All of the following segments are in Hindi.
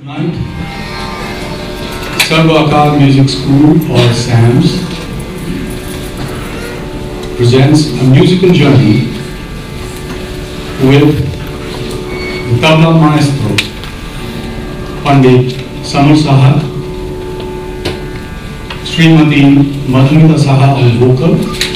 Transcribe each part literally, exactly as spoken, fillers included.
Tonight, Sarva Akal Music School, or SAMS, presents a musical journey with the tabla maestro, Pandit Samar Saha, Srimati Madhumita Saha on vocal,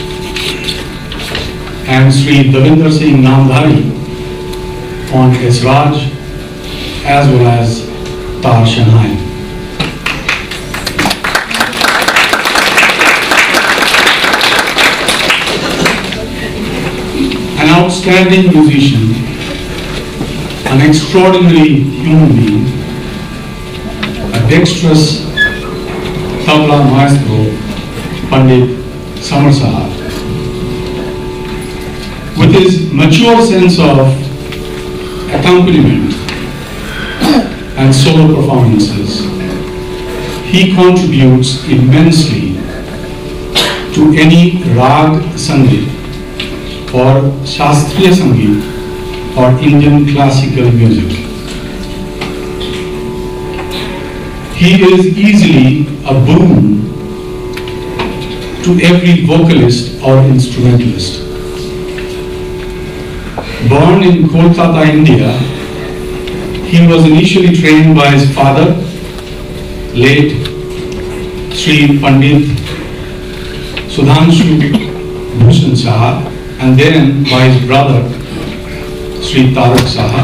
and Sri Davinder Singh Namdhari on Esraj, as well as Tar Shanghai. An outstanding musician, an extraordinary human being, a dexterous tabla maestro, Pandit Samar Saha. With his mature sense of accompaniment and solo performances, he contributes immensely to any rag sangeet or shastriya sangeet or Indian classical music. He is easily a boon to every vocalist or instrumentalist. Born in Kolkata, India, he was initially trained by his father, late Sri Pandit Sudhanshu Bhushan Saha, and then by his brother, Sri Tarak Saha.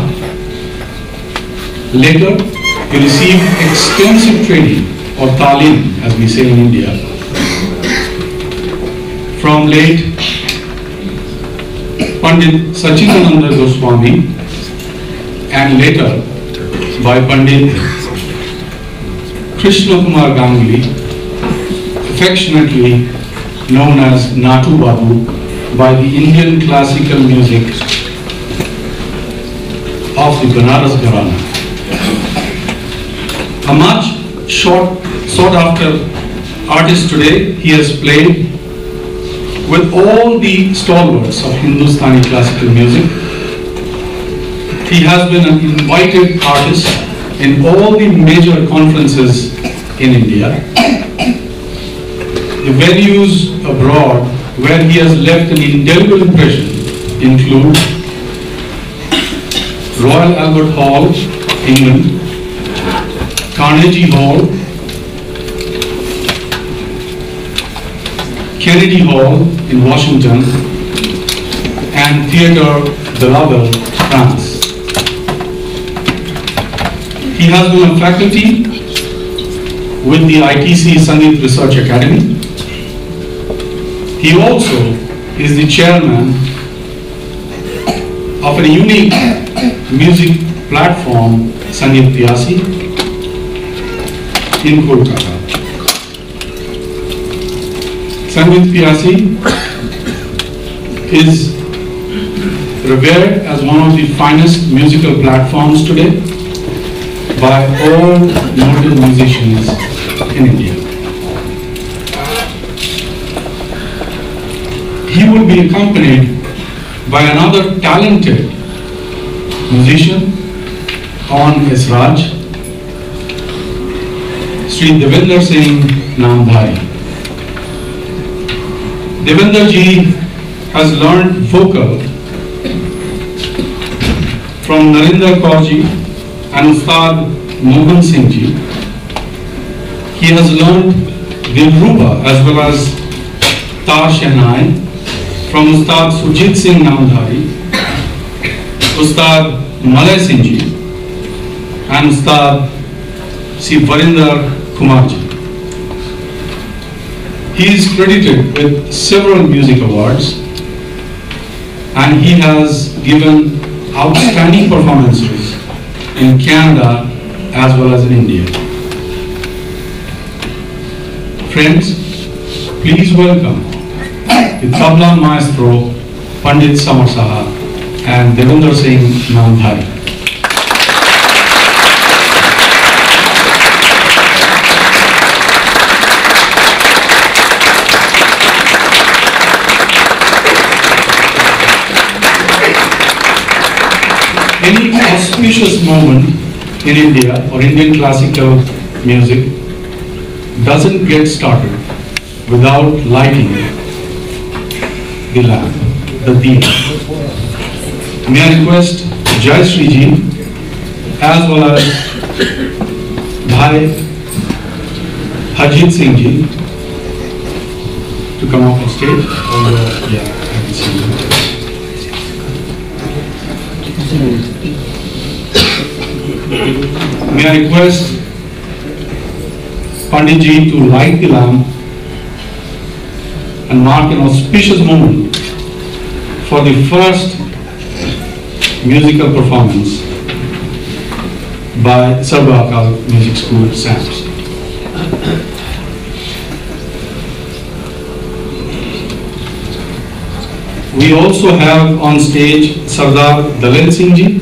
Later, he received extensive training, or talim, as we say in India, from late Pandit Sachidananda Goswami, and later by Pandit Krishna Kumar Ganguly, affectionately known as Natu Babu by the Indian classical music of the Banaras Gharana. A much short, sought after artist today, he has played with all the stalwarts of Hindustani classical music. He has been an invited artist in all the major conferences in India. The venues abroad where he has left an indelible impression include Royal Albert Hall, England, Carnegie Hall, Kennedy Hall in Washington, and Theatre de la Belle, France. He has been a faculty with the I T C Sangeet Research Academy. He also is the chairman of a unique music platform, Sangeet Pyasi, in Kolkata. Sangeet Pyasi is revered as one of the finest musical platforms today by all noted musicians in India. He will be accompanied by another talented musician on Esraj, Sri Davinder Singh Namdhari. Davinder ji has learned vocal from Narinder Kaur ji and Ustad Mohan Singh ji. He has learned Dilruba as well as Tar Shanghai from Ustad Sujit Singh Namdhari, Ustad Malay Singh ji, and Ustad Sri Varinder Kumar ji. He is credited with several music awards, and he has given outstanding performances in Canada as well as in India. Friends, please welcome the tabla maestro Pandit Samar Saha and Davinder Singh Namdhari. Any auspicious moment in India or Indian classical music doesn't get started without lighting the lamp, the diya. May I request Jayashree ji as well as Bhai Harjit Singh ji to come up on stage. Although, yeah, I can see you. May I request Pandit ji to light the lamp and mark an auspicious moment for the first musical performance by Sarva Akal Music School, S A M S. We also have on stage Sardar Dalet Singh ji.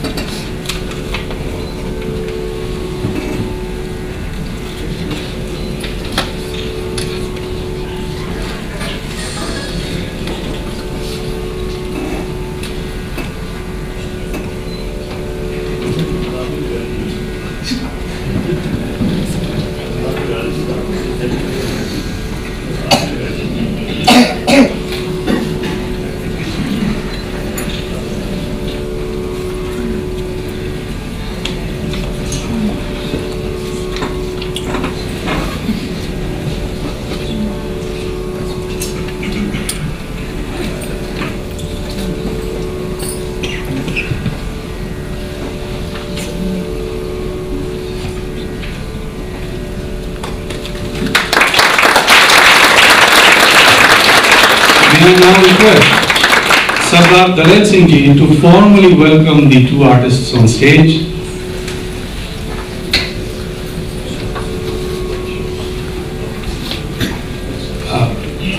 May I now request Sardar Dalet Singh ji to formally welcome the two artists on stage. Uh,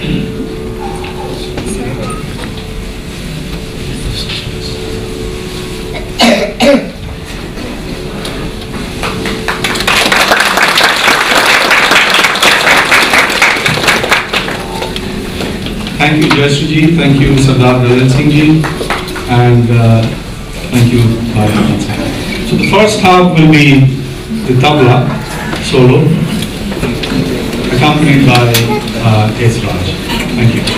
Thank you, Jayashree ji. Thank you, Sardar Dalet Singh ji, and uh, thank you, Bhai Harjit Singh. So the first half will be the tabla solo, accompanied by uh, S. Raj. Thank you.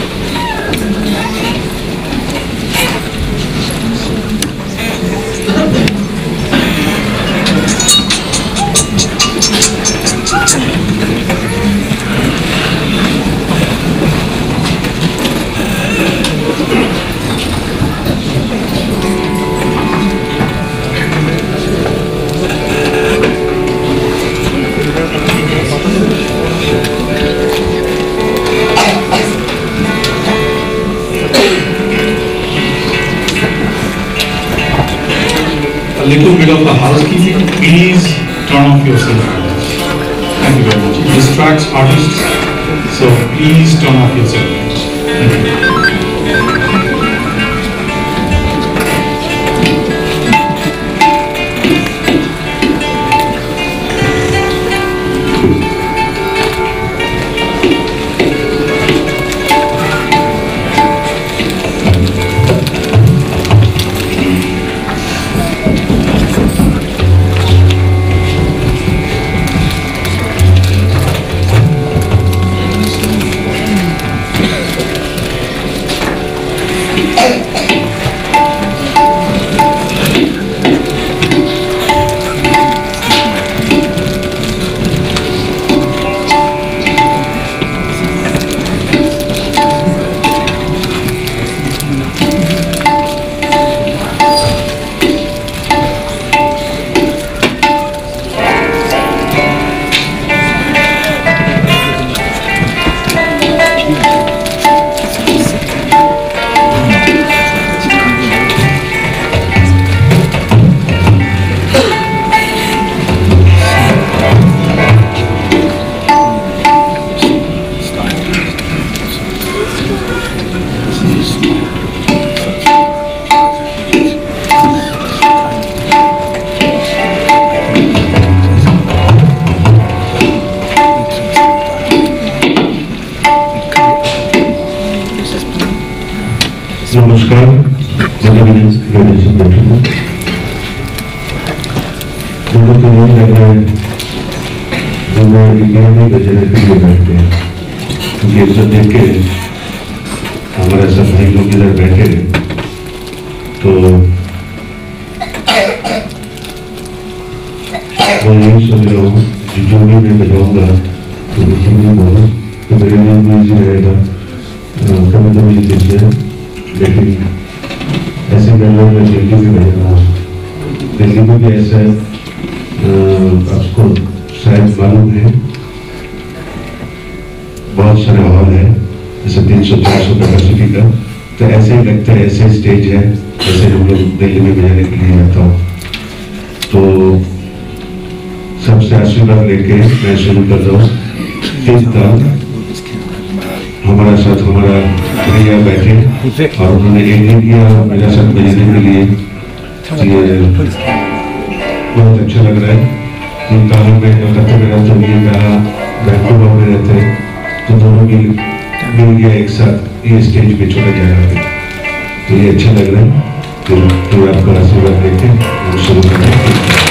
A little bit of a housekeeping, please turn off your cell phones. Thank you very much. It distracts artists, so please turn off your cell phones. Thank you. India में बजाने के लिए बैठते हैं, क्योंकि सब देख के हमारे सब भाई लोग इधर बैठे हैं, तो मैं यही सोच रहा हूँ कि जो भी मैं बजाऊंगा तो हिंदी बोलो तो मेरे लिए भी ईजी रहेगा। कभी कभी देखिए, लेकिन ऐसे गाना मैं दिल्ली में बजा रहा हूँ। दिल्ली में भी ऐसा है, आपको शायद मालूम है, बहुत सारे हॉल है, जैसे तीन सौ चार सौ कैपेसिटी का, तो ऐसे ही लगता है ऐसे स्टेज है जैसे हम लोग दिल्ली में बजाने के लिए आता हूँ। तो सबसे आशीर्वाद लेके मैं शुरू कर रहा हूँ। तीन ताल हमारे साथ हमारा भैया बैठे और उन्होंने एग्री किया मेरे साथ बजाने के लिए। ये बहुत अच्छा लग रहा है। इन तालों में कलकत्ता में रहते हुए कहा वैंकूवर में रहते, तो दोनों मिल मिल गया एक साथ ये स्टेज पे छोड़ा जा रहा है, तो ये अच्छा लग रहा है। तो, तो आपका आशीर्वाद देके हम शुरू करते हैं।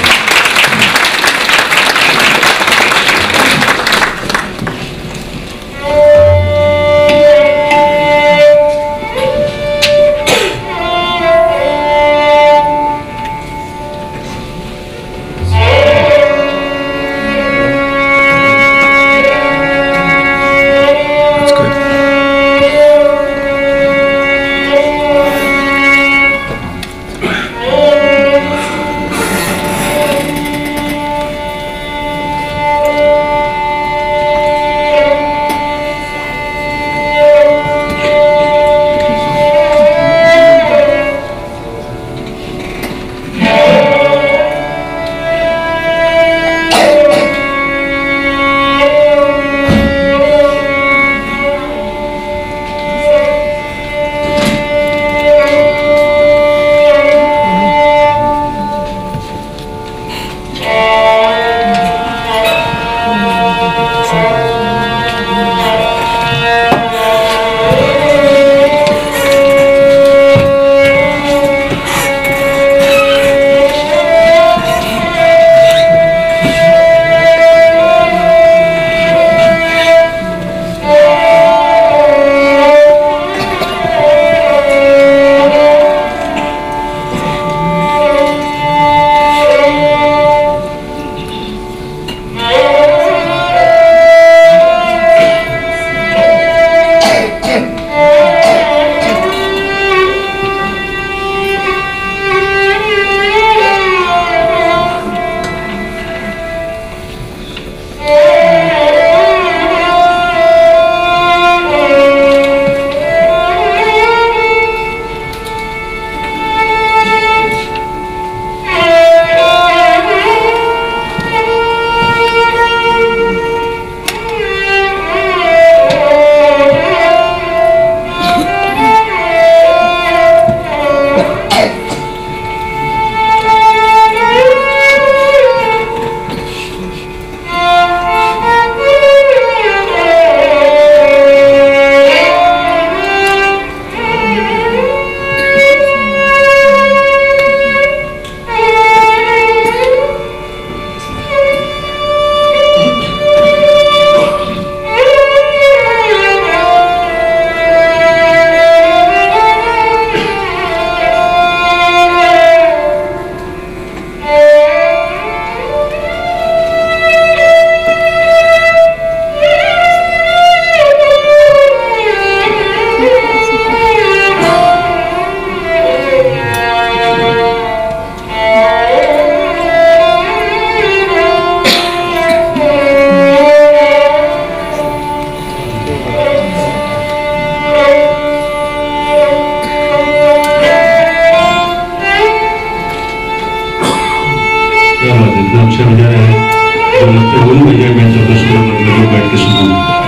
अच्छा बजा रहे हैं, तो लगता है वही बजाए मैं जब सुनो मतलब बैठ के सुनूं।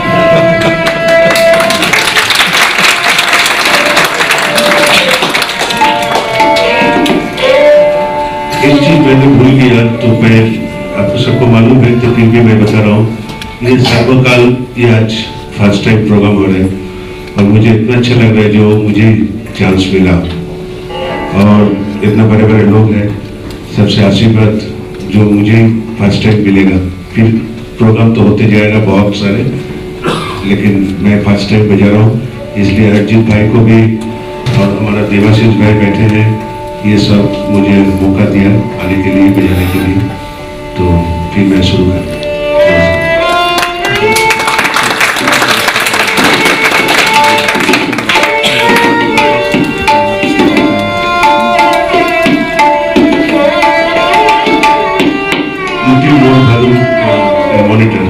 एक चीज मैंने भूल गया, तो मैं आपको सबको मालूम है तो फिर भी मैं बता रहा हूँ, ये सर्वकाल ये आज फर्स्ट टाइम प्रोग्राम हो रहा है और मुझे इतना अच्छा लग रहा है जो मुझे चांस मिला और इतना बड़े बड़े लोग हैं, सबसे आशीर्वाद जो मुझे फर्स्ट टाइम मिलेगा। फिर प्रोग्राम तो होते जाएगा बहुत सारे, लेकिन मैं फर्स्ट टाइम बजा रहा हूँ, इसलिए अरिजीत भाई को भी और हमारा देवाशीष भाई बैठे हैं, ये सब मुझे मौका दिया आने के लिए, बजाने के लिए। तो फिर मैं शुरू कर मॉनिटर।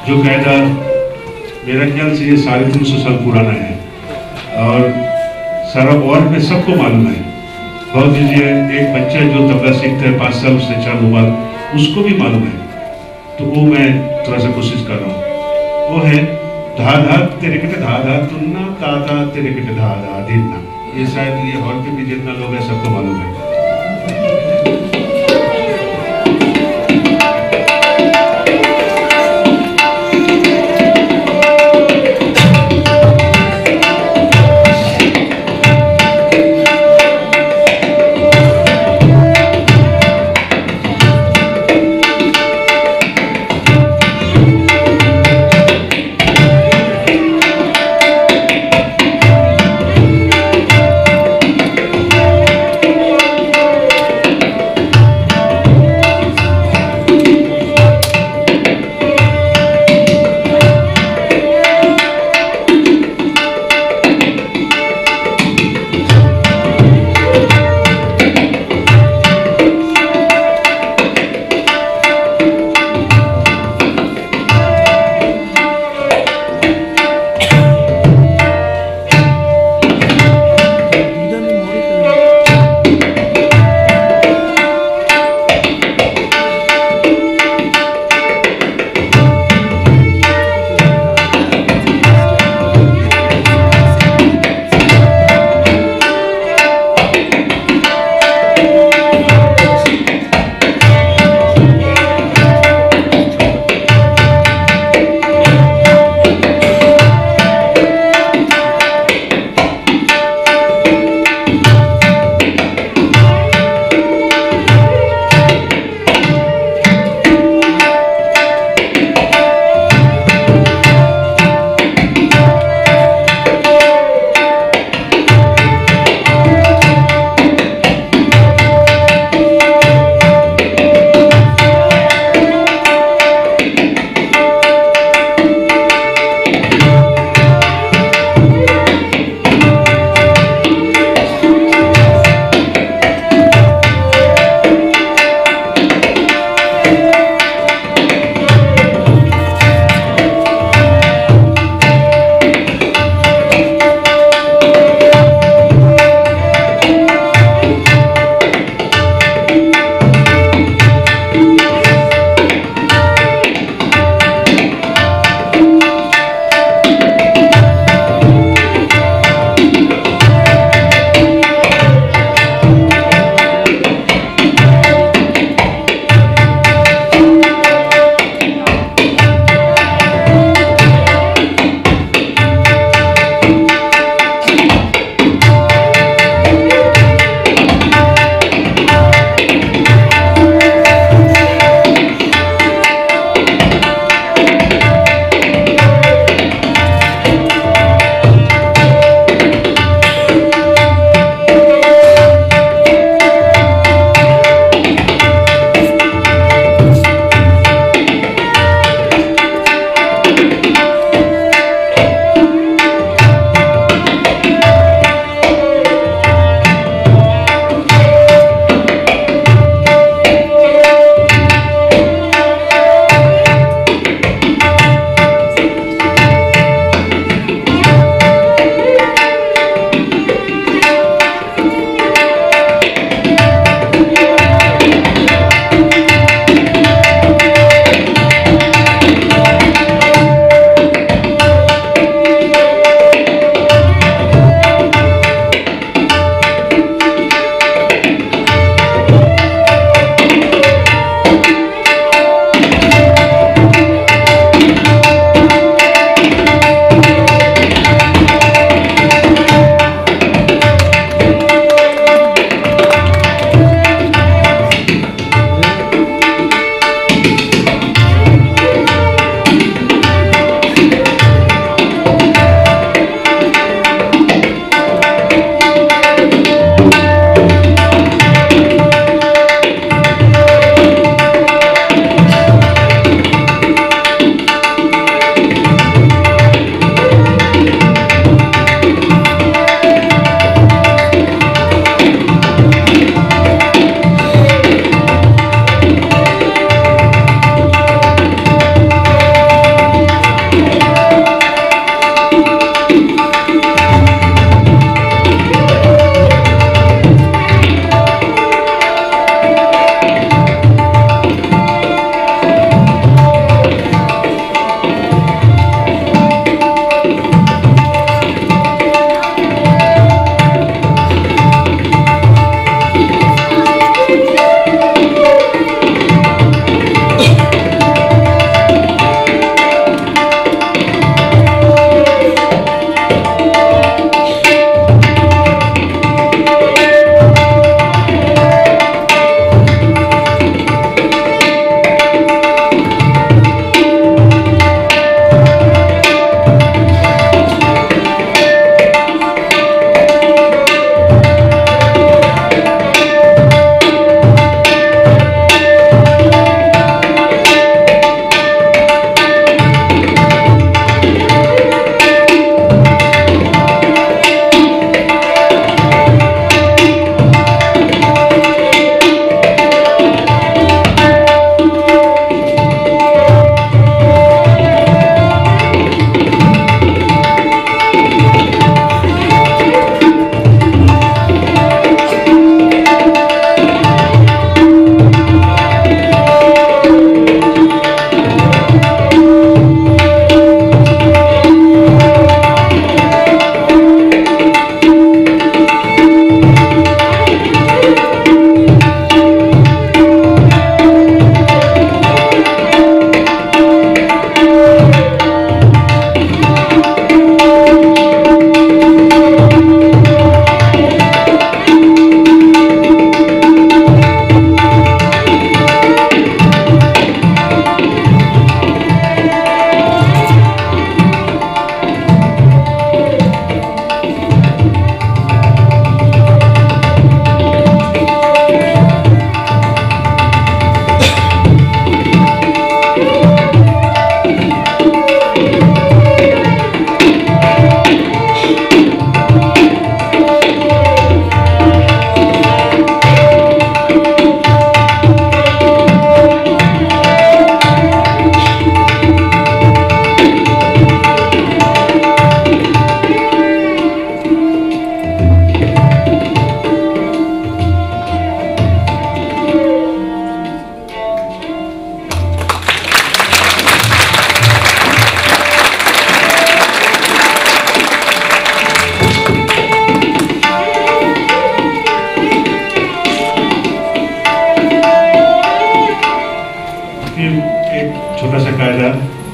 जो कायदा मेरा ख्याल से ये साढ़े तीन सौ साल पुराना है और सारा वर्ल्ड में सबको मालूम है। बहुत दीजिए एक बच्चा जो तबला सीखता है पाँच साल से चार उम्र, उसको भी मालूम है। तो वो मैं थोड़ा सा कोशिश कर रहा हूँ। वो है धा धा तेरे कटे धा धा तुन्ना ता ता तेरे कटे धा धा दिन्ना। ये शायद ये हॉल पे भी जितना लोग है सबको मालूम है।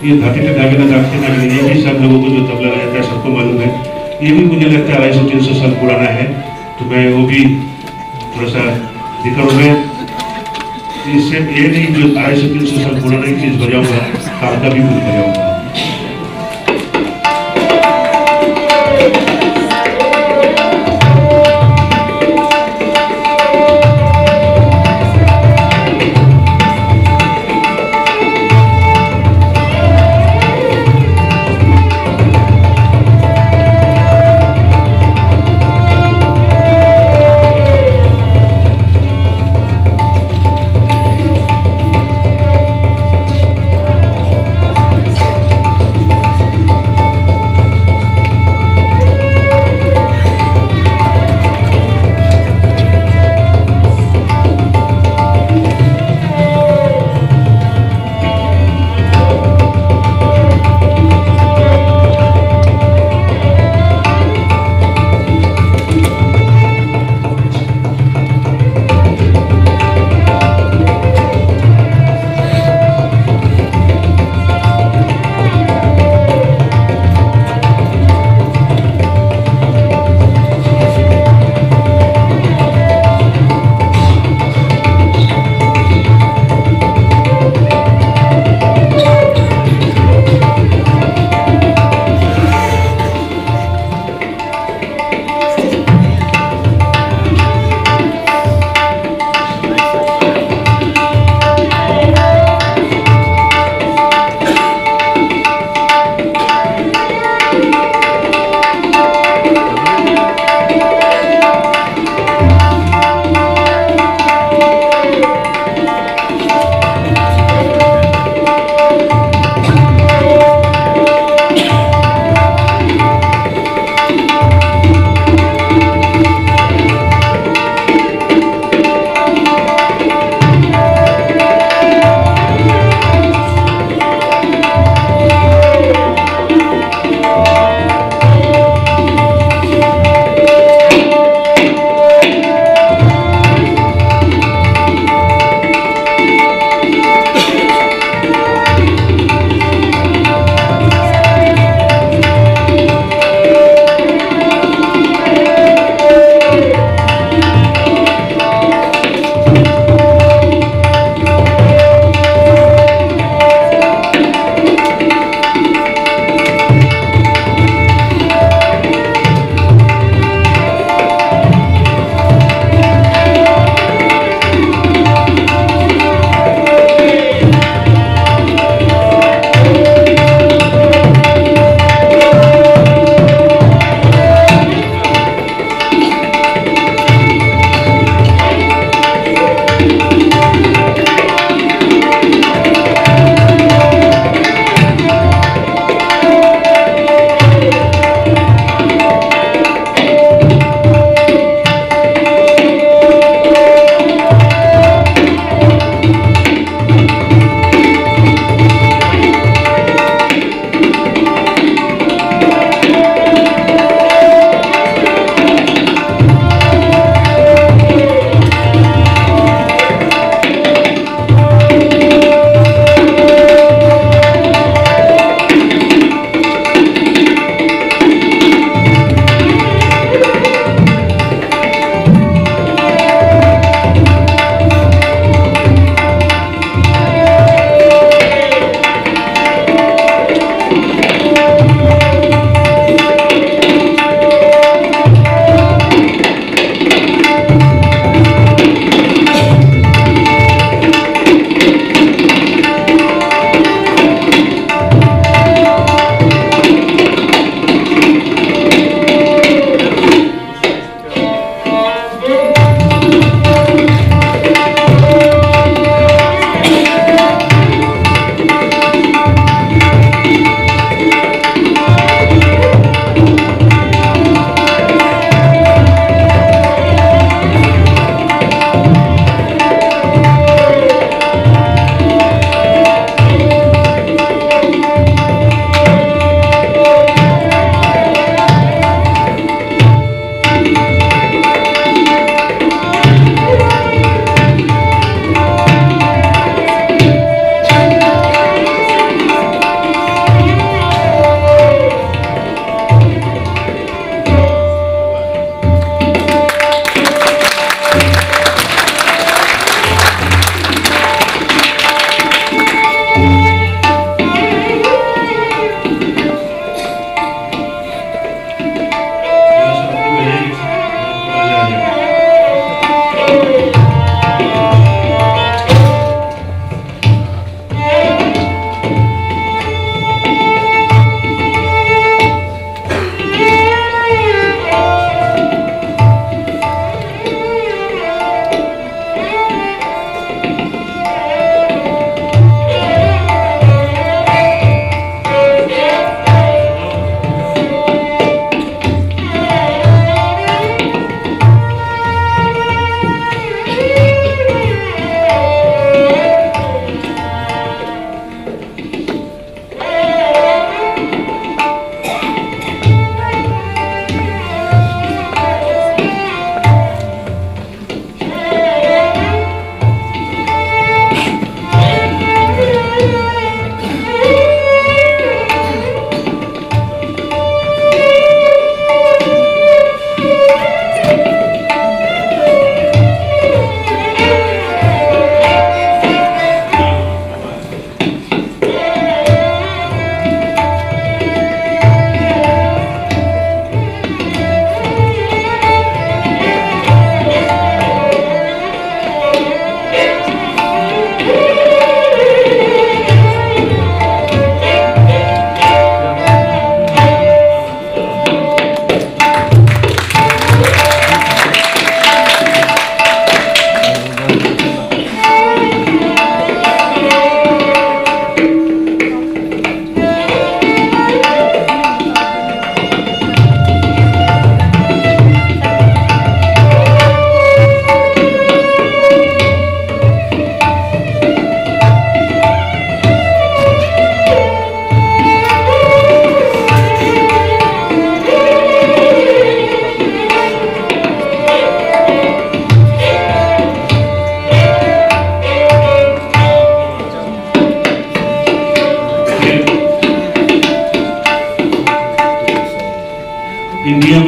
ये धाते थे धागे ना धाते धागे ये भी सब लोगों को जो तबला बजाता है सबको मालूम है। ये भी मुझे लगता है अढ़ाई सौ तीन सौ साल पुराना है, तो मैं वो भी थोड़ा सा दिखाऊँ। मैं इससे ये नहीं जो अढ़ाई सौ तीन सौ साल पुराना चीज़ बजाऊँगा, कार का भी कुछ बजाऊँगा।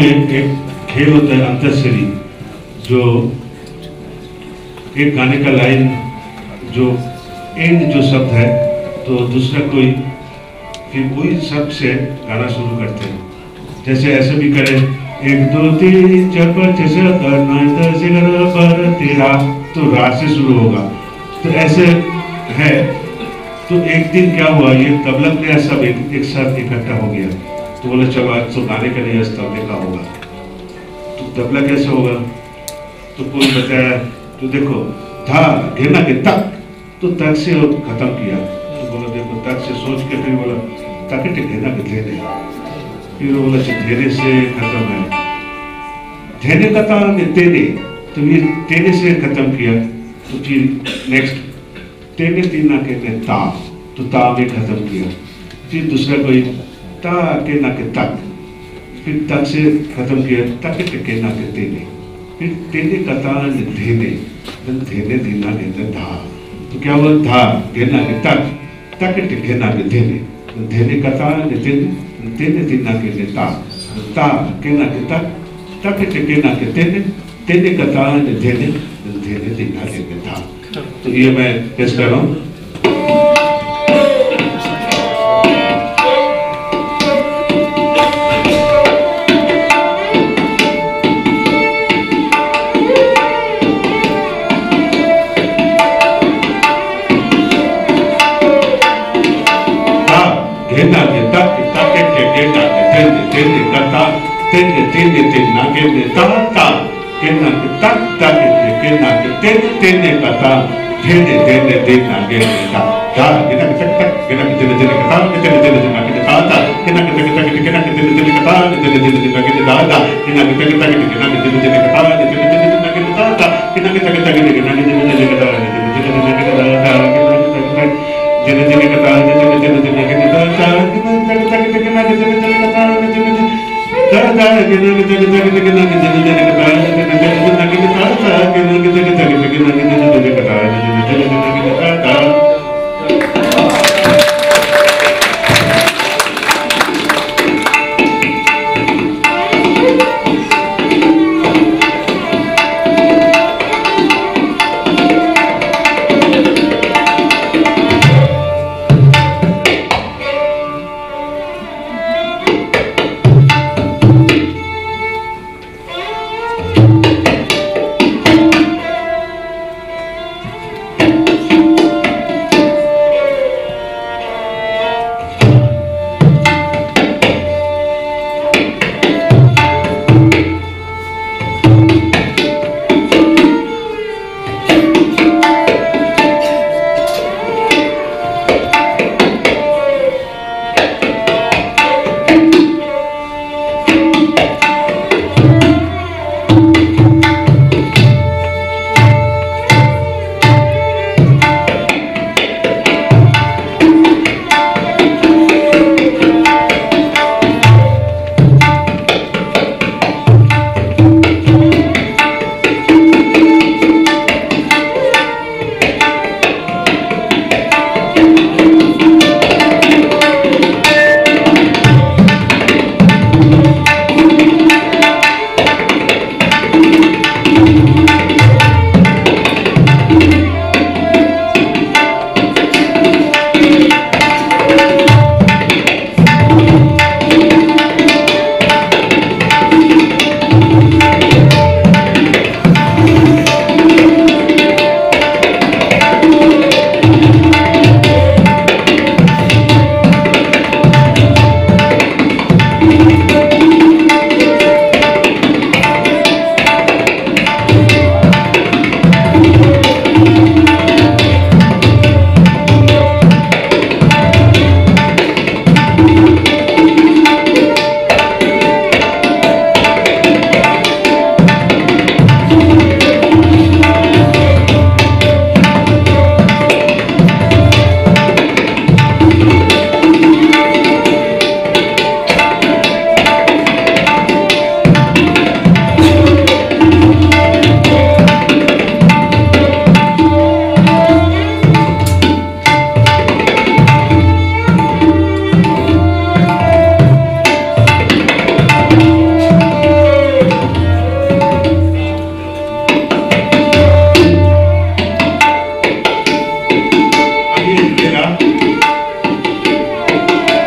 में एक खेल होता है अंतरशरी, जो एक गाने का लाइन जो एंड जो शब्द है तो दूसरा कोई फिर वही शब्द से गाना शुरू करते हैं। जैसे ऐसे भी करें, एक दो तीन चार पाँच छः सात आठ नौ दस ग्यारह बारह तेरह, तो रात से शुरू होगा। तो ऐसे है। तो एक दिन क्या हुआ, ये तबला प्लेयर सब एक, एक साथ इकट्ठा हो गया। तो बोले चलो आज तो गाने का नहीं, आज तबले का होगा। तो तबला कैसे होगा? तो कोई बताया, तो देखो था घेना के तक, तो तक से खत्म किया। तो बोला देखो तक से सोच के, फिर बोला ताकि घेना के धेने, फिर बोला धेने से खत्म है, धेने का था तेने, तो ये तेने से खत्म किया। तो फिर नेक्स्ट तेने तीना के ने ता, तो ता में खत्म किया। फिर दूसरा कोई ता के ना के तक, फिर तक से खत्म किया, तक के ना के तेने, फिर तेने का ता ने धेने, धेने दीना के धा। तो क्या हुआ? धा घेना के तक, तक घेना के धेने, धेने का ता ने तेने, तेने दीना के ने ता, ता केना के तक, तक केना के तेने, तेने का ता ने धेने, धेने दीना के ने धा। तो ये मैं पेश कर रहा हूँ। घेना के तक, तक के घेना के तेने, तेने का ता, तेने तेने तेना के ने ता, ता केना के तक, तक के केना के तेने, तेने का ता, धेने धेने देना के ने ता, ता केना के तक तक, केना के तेने तेने का ता, तेने तेने देना के ता, ता केना के तक तक, केना के तेने तेने का ता, तेने तेने देना के ता, ता केना के तक तक, केना के तेने तेने का ता, तेने तेने देना के ता, ता केना के तक तक, केना के तेने तेने का ता, तेने तेने देना के ता, ता केना के तक तक, जेने जेने का ता, जेने जेने देना के ता, ता केना के तक तक, केना के तेने तेने का ता, जेने जेने ता ता केना के तक तक, केना के जेने जेने का ता, तेने तेने देना के ता, ता केना के तक तक, केना के जेने जेने का ता, जेने जेने देना के ता, ता।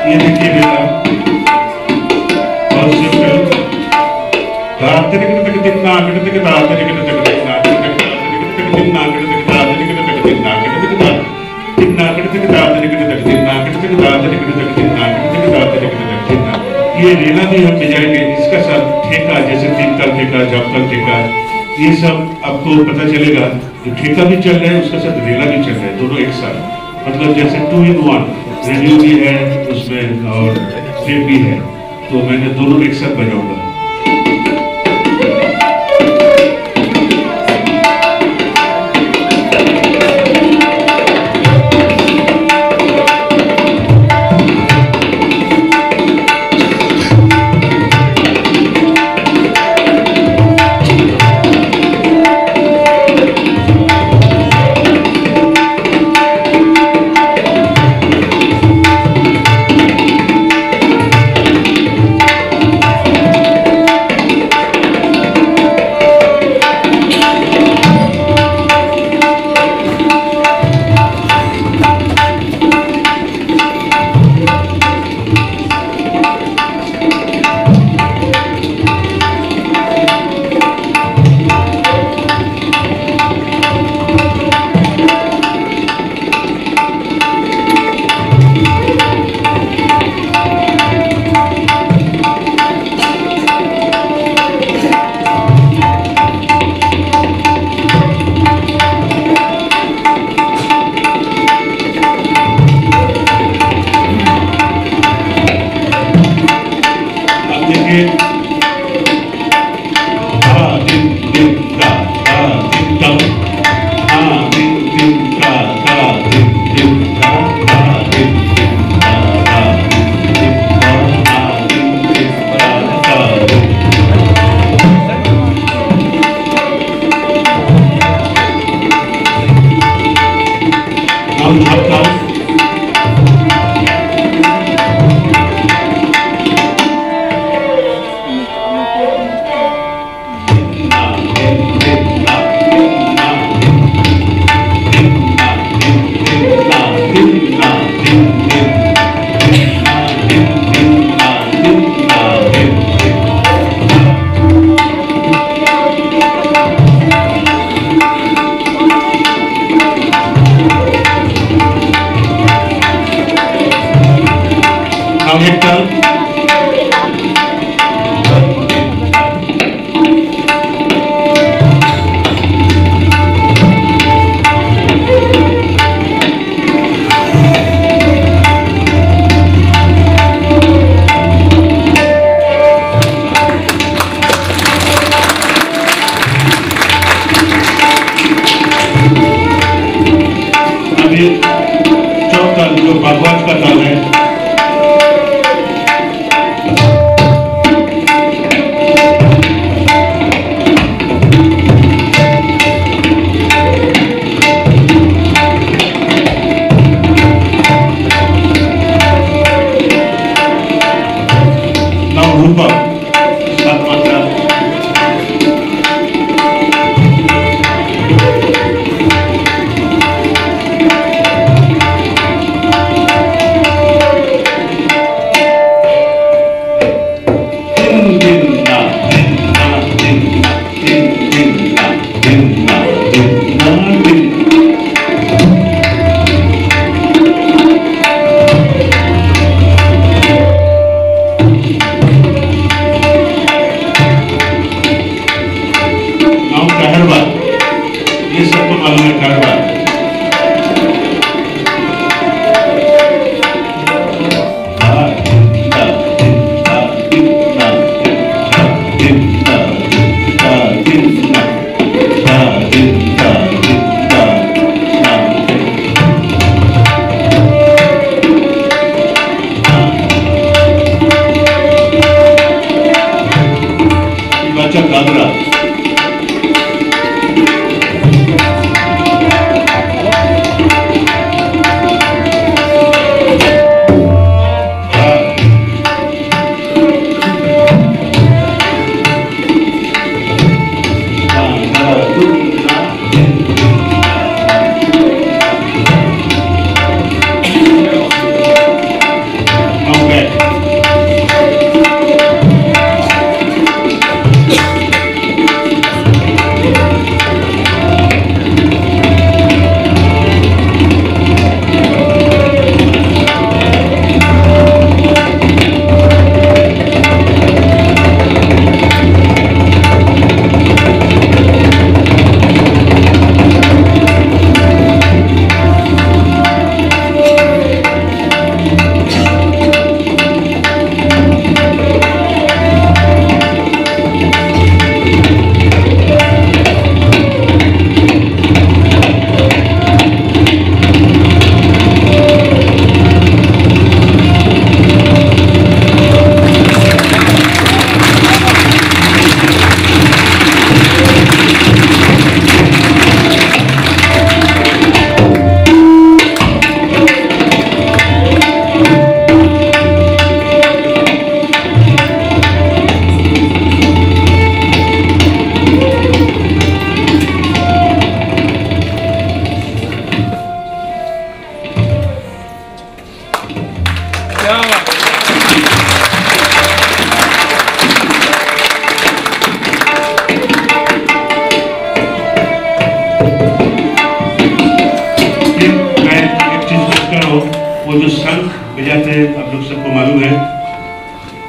ये देखिए बेटा और सिंपल तातरी के तक दिन ना के तक तातरी के तक दिन ना के तक तातरी के तक दिन ना के तक तातरी के तक दिन ना के तक दिन ना के तक तातरी के तक दिन ना के तक तातरी के तक दिन ना के तक तातरी के तक दिन ना। ये रेला भी हम बजाएंगे, इसका सब ठेका जैसे तीन ताल ठेका, चार ताल ठेका, ये सब आपको पता चलेगा। ठेका भी चल रहा है, उसका साथ रेला भी चल रहा है, दोनों एक साथ, मतलब जैसे टू इन वन, रेडियो भी है उसमें और टेप भी है, तो मैंने दोनों एक साथ बजाऊंगा।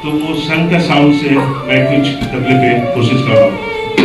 तो वो संग का साउंड से मैं कुछ तबले पे कोशिश कर रहा हूँ।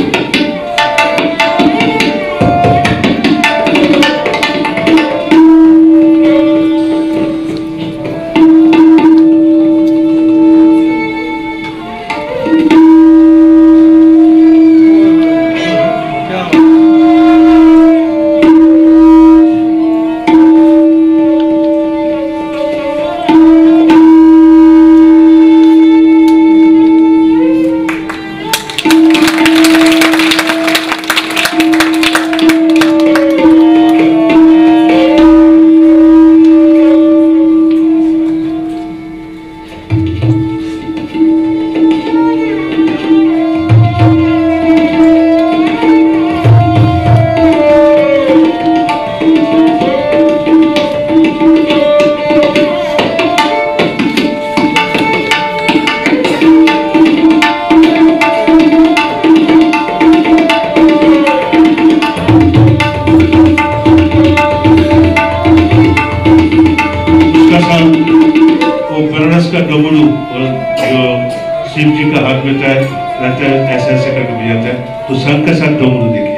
का डमरू जो शिव जी का हाथ में रहता है ऐसे ऐसे करके बजाता है, तो संग के साथ डमरू देखिए।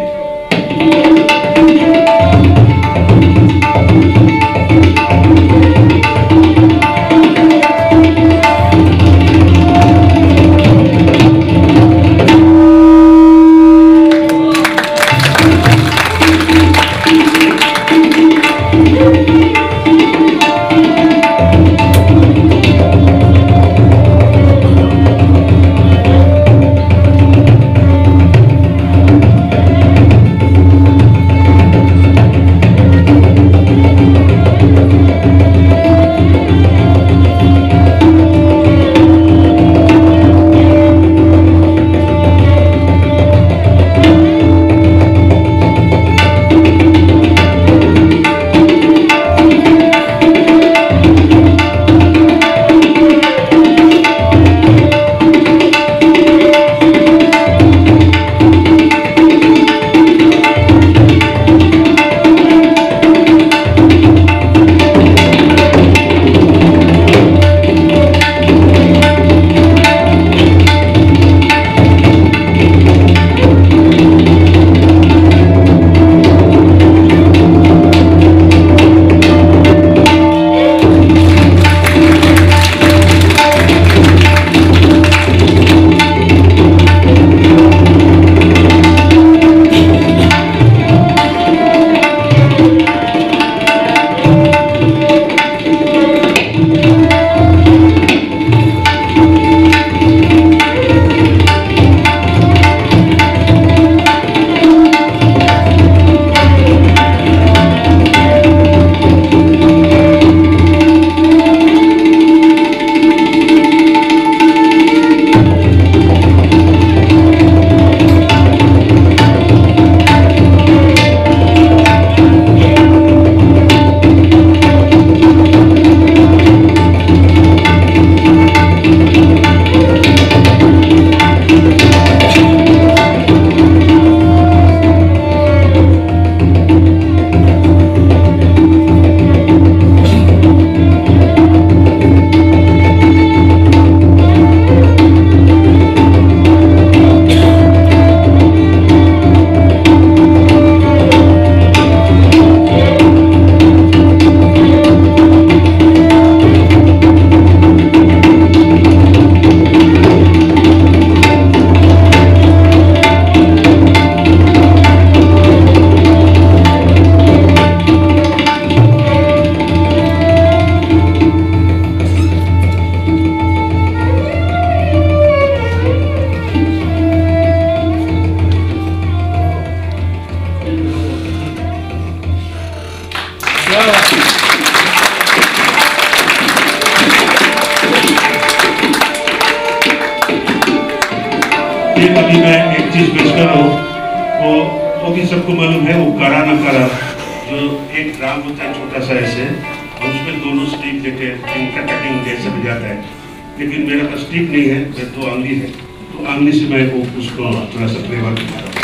अभी मैं एक चीज पेश कर रहा हूँ, वो वो भी सबको मालूम है, वो करा ना करा, जो एक ड्राम होता है छोटा सा ऐसे, और उसमें दोनों स्टिक लेके इनका कटिंग जैसे बजाता है, लेकिन मेरे पास स्टिक नहीं है, मेरे दो आंगली है, तो आंगली से मैं वो उसको थोड़ा सा फ्लेवर दिखा रहा हूँ।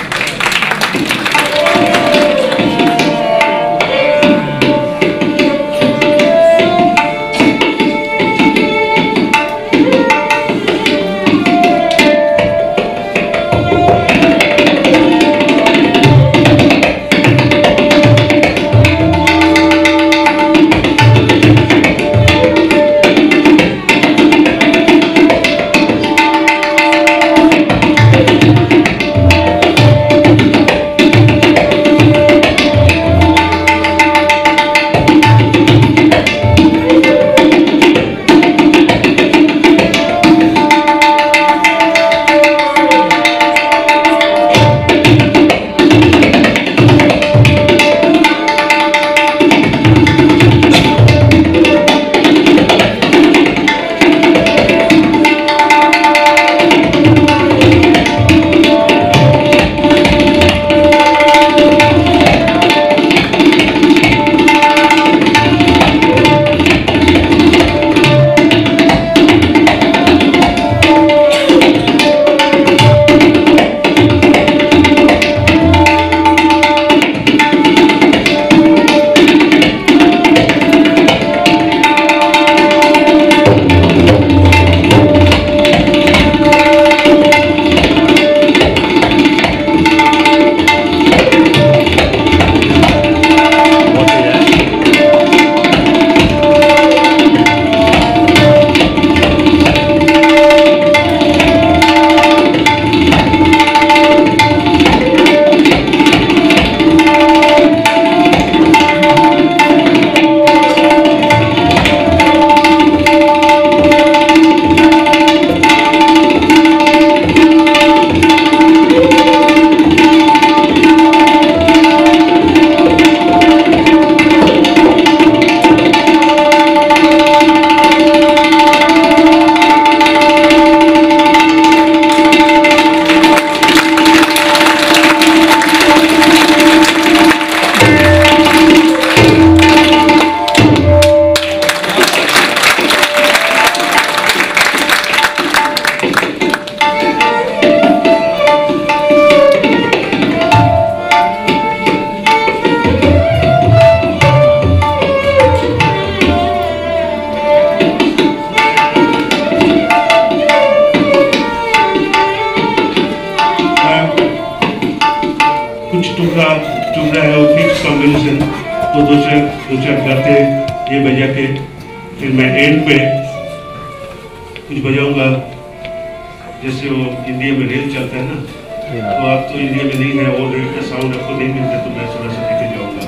स्टेप गाते ये बजा के फिर मैं एंड पे कुछ बजाऊंगा, जैसे वो इंडिया में रेल चलता है ना, तो आप तो इंडिया में नहीं है, वो रेल का साउंड आपको नहीं मिलता, तो मैं थोड़ा सा लेके जाऊंगा।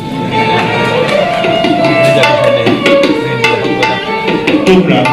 टुकड़ा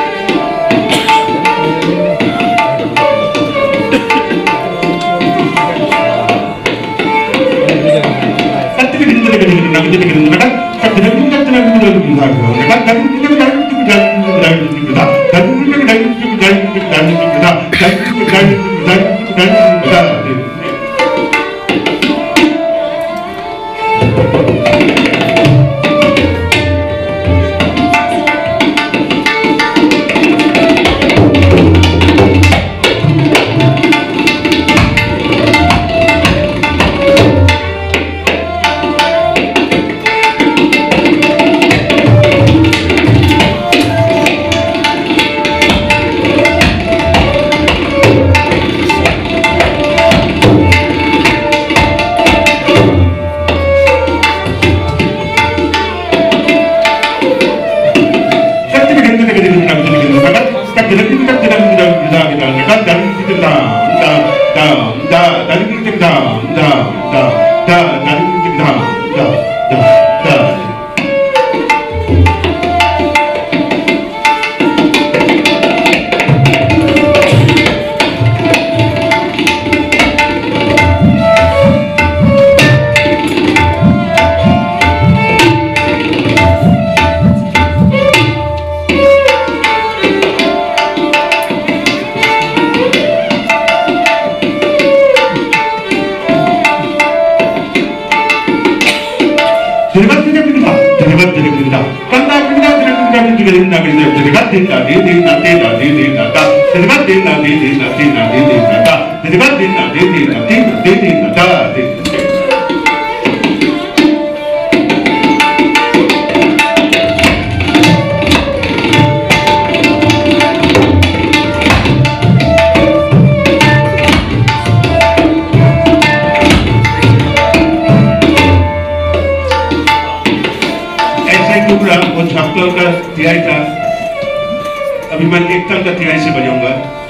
अभी मैं एक ताल का तिहाई से बजाऊंगा।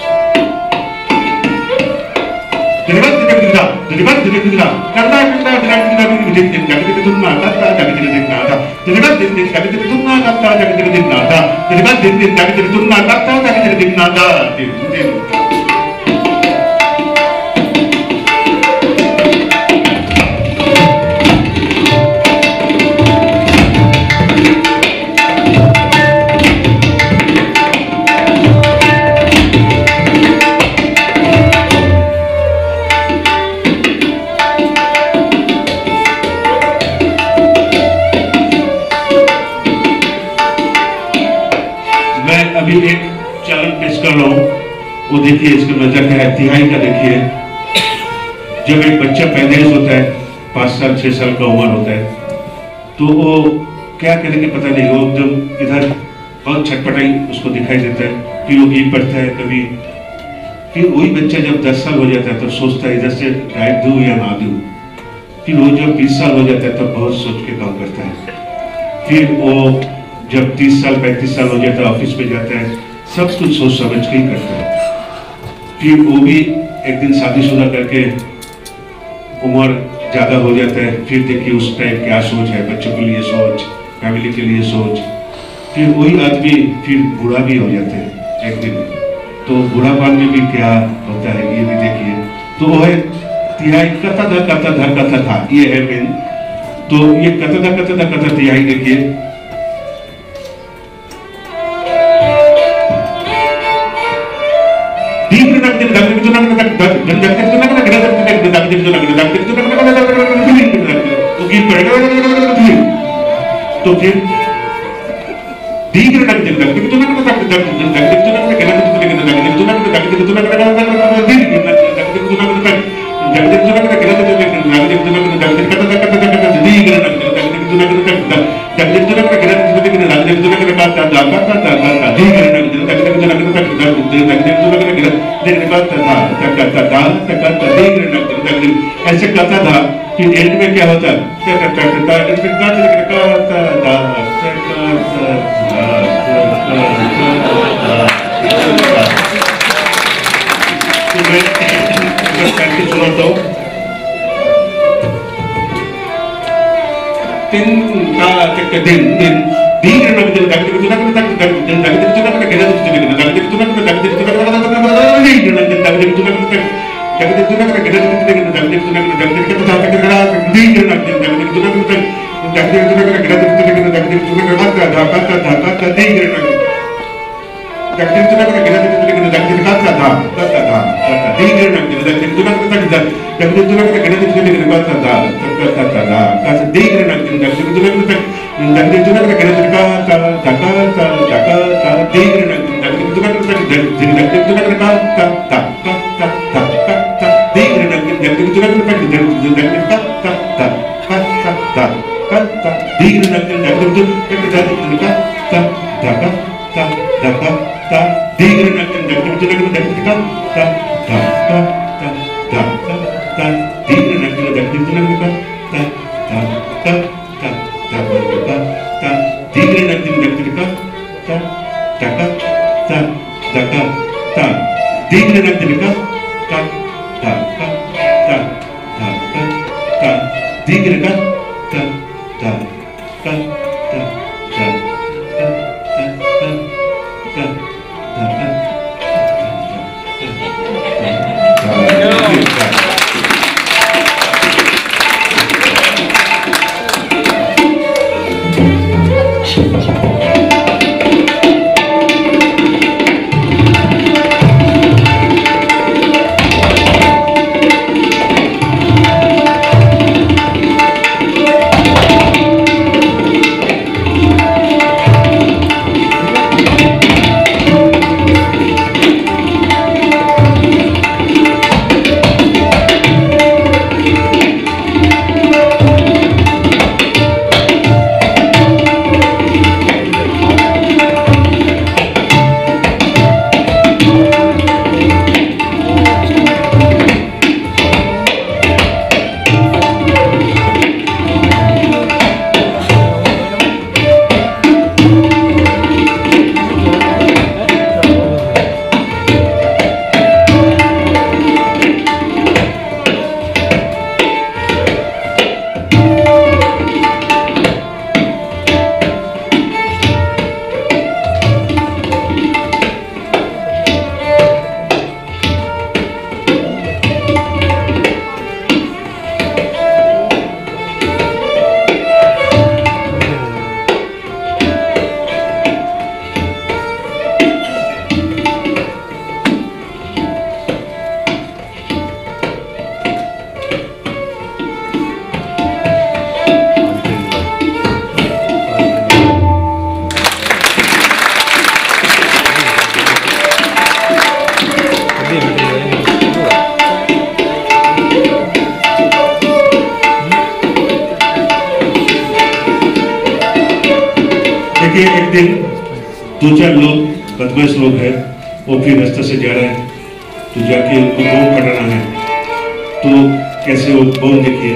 अभी एक चालन पेश कर रहा हूँ, वो देखिए इसका मजा क्या है। तिहाई का देखिए, जब एक बच्चा पैदा होता है, पाँच साल छह साल का उम्र होता है, तो वो क्या करेंगे पता नहीं, वो एकदम इधर बहुत छटपटाई उसको दिखाई देता है, फिर वो गीत पढ़ता है कभी। फिर वही बच्चा जब दस साल हो जाता है तो सोचता है इधर से डाइट दूँ या ना दूँ। फिर वो जब बीस साल हो जाता है तो बहुत सोच के काम करता है। फिर वो जब तीस साल पैंतीस साल हो जाता है, ऑफिस में जाता है, सब कुछ सोच समझ के ही करता है। फिर वो भी एक दिन शादीशुदा करके उम्र ज़्यादा हो जाता है, फिर देखिए उस टाइम क्या सोच है, बच्चों के लिए सोच, फैमिली के लिए सोच। फिर वही आदमी फिर बूढ़ा भी हो जाता है एक दिन, तो बूढ़ापन में भी क्या होता है ये भी देखिए। तो वो है तिहाई कथा धा कथा धा कथा था, ये है मेन। तो ये कथा धा कथा धा कथा तिहाई देखिए। तो फिर ऐसे करता था कि एंड में क्या होता सुनाता हूँ। दिन दिन दिन दीर्घ नगदिल दगदिल तुनक तक दगदिल दगदिल तुनक तक गेदा तुनक दगदिल तुनक तक दगदिल तुनक तक दगदिल तुनक तक दगदिल तुनक तक दगदिल तुनक तक गेदा तुनक दगदिल तुनक दगदिल के तक तक गेदा दीर्घ नगदिल दगदिल तुनक तक दगदिल तुनक तक गेदा तुनक दगदिल तुनक तक धाका का धाका का दीर्घ नगदिल दगदिल तुनक तक गेदा तुनक दगदिल का का धा का का धा का दीर्घ नगदिल दगदिल तुनक तक दगदिल तुनक तक गेदा तुनक का का धा का का का धा का दीर्घ नगदिल दगदिल तुनक तक दगदिल तुनक तक गेदा तुनक का धाका का धाका का दीर्घ नगदिल दगदिल तुनक तक दगदिल तुनक का का धा का का धा का का दीर्घ नगदिल दगदिल तुनक तक दगदिल का का धा का का धा का का दीर्घ नगदिल दगदिल तुनक तक दगदिल का का धा का का धा का का दीर्घ नगदिल दगदिल तुनक तक दगदिल का का धा का का धा का का दीर्घ नगदिल दगदिल तुनक का का धा का का धा का का दीर्घ नगदिल दगदिल का का धा का धा धा का धा दीर्घ नगदिल का का धा का धा धा का का दीर्घ का का धा का धा धा का का धा का देखिए एक दिन दो चार लोग बदमाश लोग हैं, वो फिर रास्ते से जा रहे हैं, तो जाके उनको बम फटाना है, तो कैसे वो बम देखिए।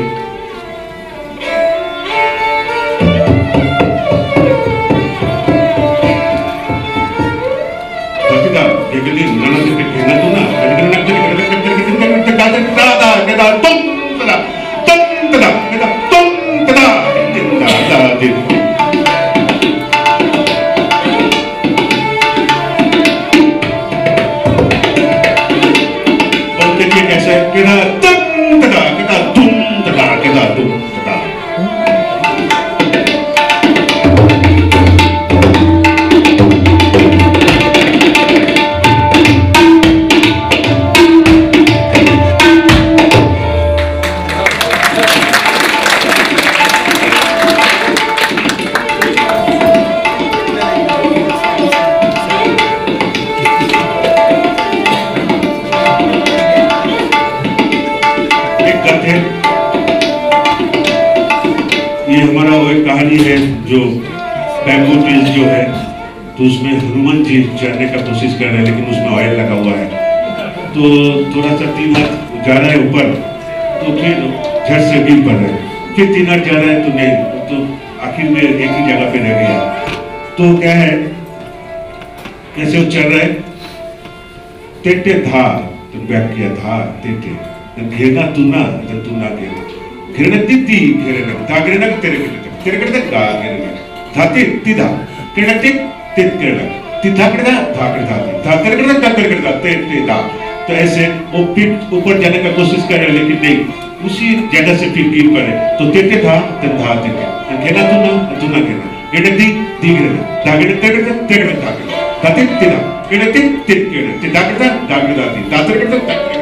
ये हमारा वो एक कहानी है जो बैम्बू ट्रीज जो है तो उसमें हनुमान जी चढ़ने का कोशिश कर रहे हैं, लेकिन उसमें ऑयल लगा हुआ है, तो थोड़ा सा तीन हाथ जा रहा है ऊपर, तो फिर झट से गिर पड़ रहे हैं, फिर तीन हाथ जा रहा है तो नहीं, तो आखिर में एक ही जगह पे रह गया। तो क्या है, कैसे वो चल रहा है, तेटे धा, तो बैक किया था तेटे, घेरना तूना, तो तूना घेरना, घेरना तित्ती घेरना, धा घेरना तेरे घेरना, तेरे घेरना गा घेरना, धा तित तिधा, घेरना तित तित घेरना, तिधा घेरना धा घेरना, धा घेरना धा घेरना, तेटे धा। तो ऐसे वो पीठ ऊपर जाने का कोशिश कर रहे, लेकिन नहीं, उसी जगह से फिर गिर पड़े, तो तेटे धा, तो धा तेटे, घेरना तूना, तूना घेरना, घेरना दी, दी घेरना, धा घेरना तेरे घेरना, तेरे घेरना धा घेरना, धा तित तिधा, घेरना तित तित घेरना, तिधा घेरना धा घेरना दी, धा तेरे घेरना धा घेरना।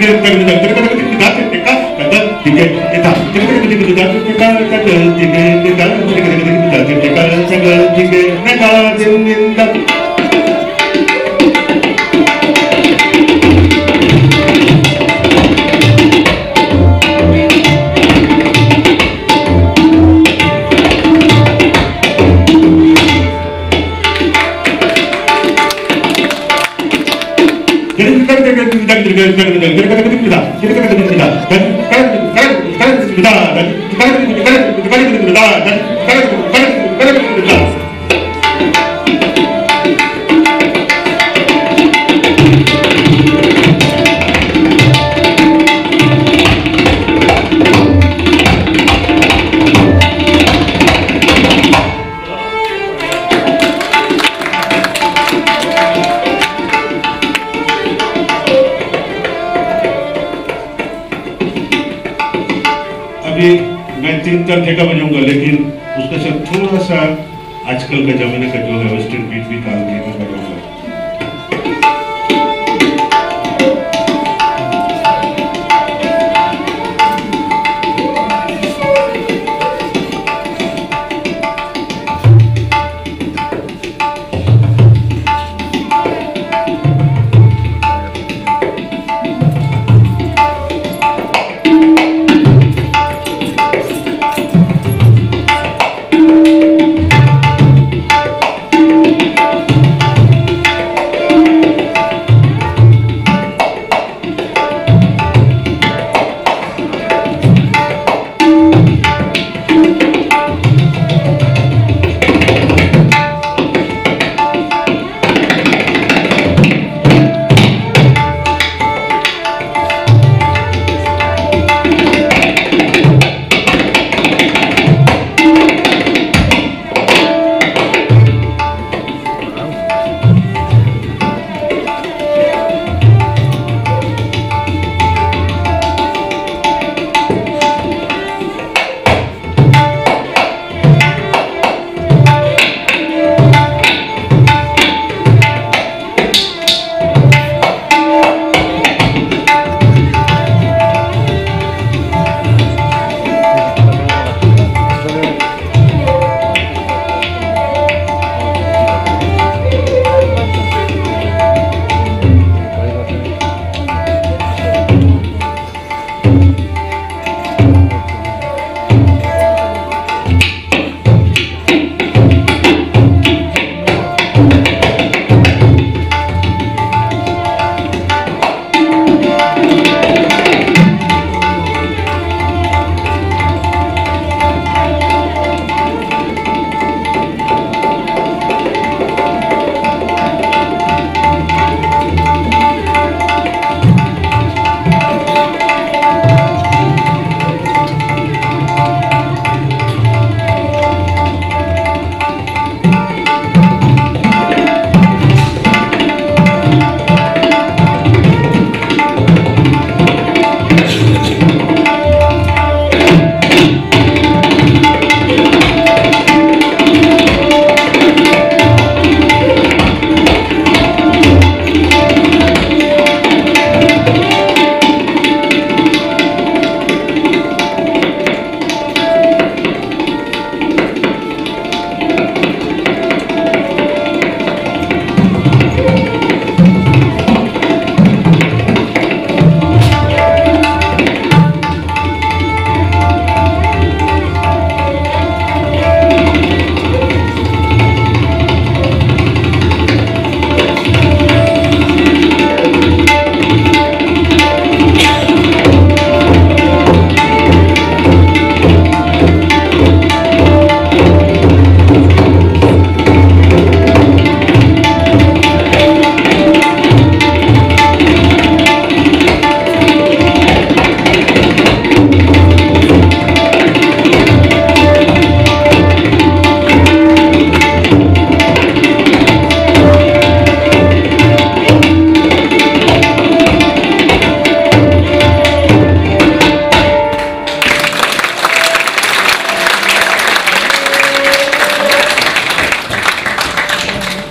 मैं तीन चार ठेका बजाऊंगा, लेकिन उसके साथ थोड़ा सा आजकल का जमाने का जो है वेस्टर्न बीट भी डाल के मैं बजाऊंगा।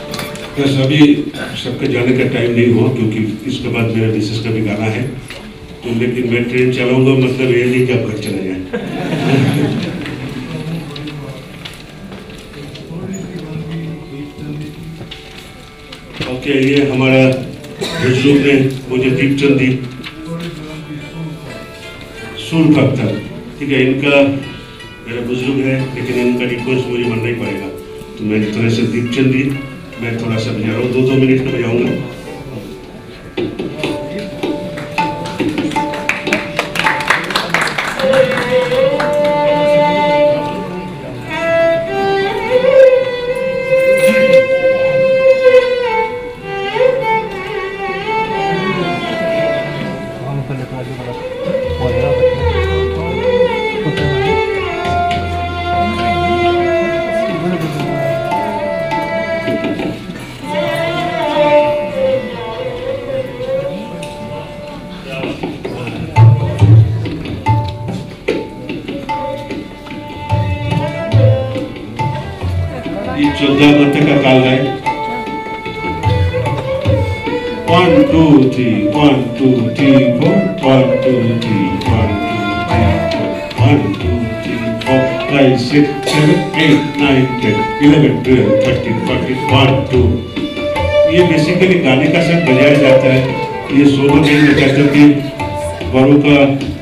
बस अभी सबके जाने का टाइम नहीं हुआ, क्योंकि इसके बाद मेरा मिसेस का भी गाना है, तो लेकिन मैं ट्रेन चलाऊंगा मतलब ये नहीं कि आप घर चले जाए। ओके, ये हमारा बुजुर्ग ने मुझे दीपचंद दी सुर भक्ता, ठीक है, इनका मेरा बुजुर्ग है लेकिन इनका रिक्वेस्ट मुझे मानना ही पड़ेगा, तो मैं इस तरह से दीपचंद दी मैं थोड़ा सा बजा रहा हूँ, दो दो मिनट में बजाऊंगा। चौदह मत का ताल है। One two three one two three four one two three one two three four one two three four five six seven eight nine ten eleven twelve thirteen fourteen one two. ये बेसिकली गाने का सब बजाया जाता है, ये सोलो नहीं होता क्योंकि बड़ों का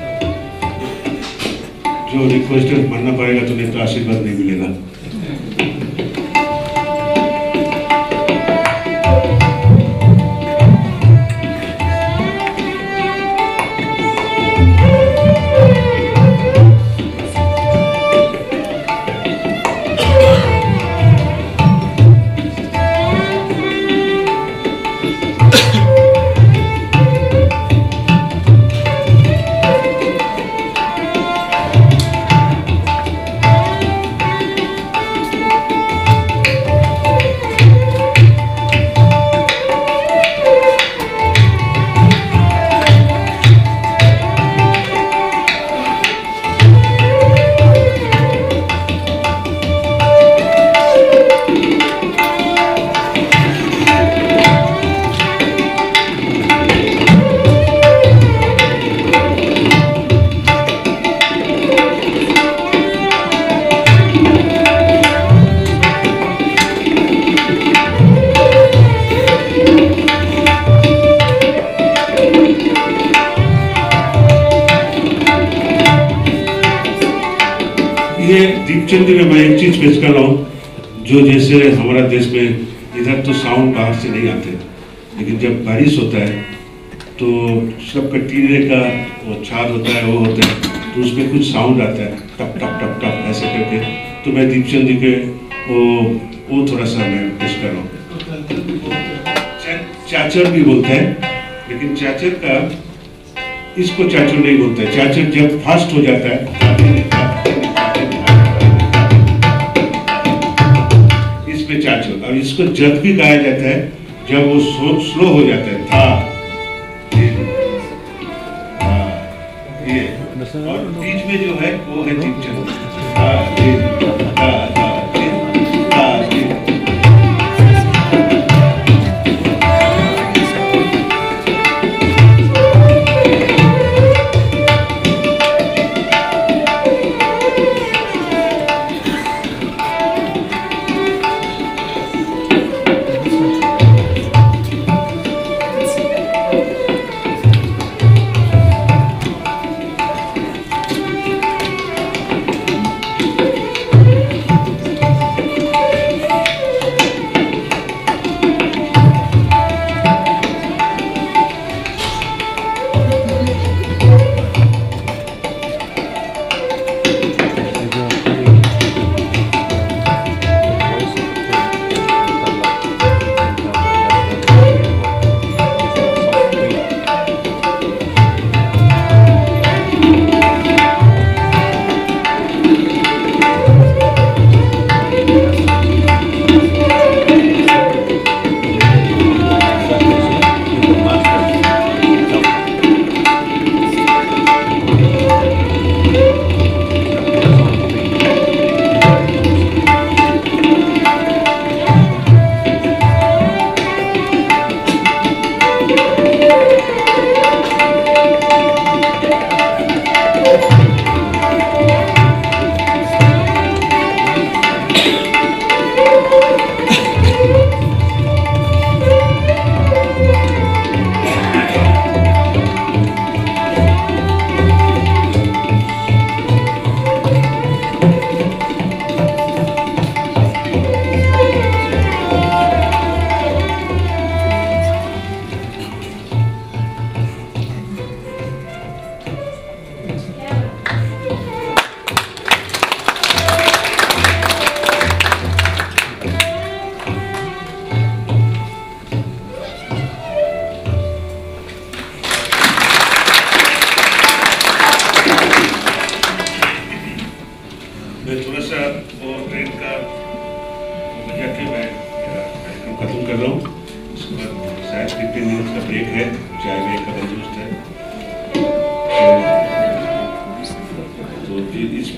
जो रिक्वेस्ट है मानना पड़ेगा, तो नहीं तो आशीर्वाद नहीं मिलेगा। ये दीपचंद में मैं एक चीज पेश कर रहा हूँ, जो जैसे हमारा देश में इधर तो साउंड बाहर से नहीं आते, लेकिन जब बारिश होता है तो सबका टीने का वो छाद होता है, वो होता है, तो उसमें कुछ साउंड आता है टप टप टप टप ऐसे करके, तो मैं दीपचंद जी के वो वो थोड़ा सा मैं पेश कर रहा हूँ। चाचर भी बोलते हैं, लेकिन चाचर का इसको चाचर नहीं बोलता है, चाचर जब फास्ट हो जाता है चाचर, और इसको जब भी गाया जाता है जब वो स्लो हो जाता है था ये, और बीच में जो है वो है दीपचंद।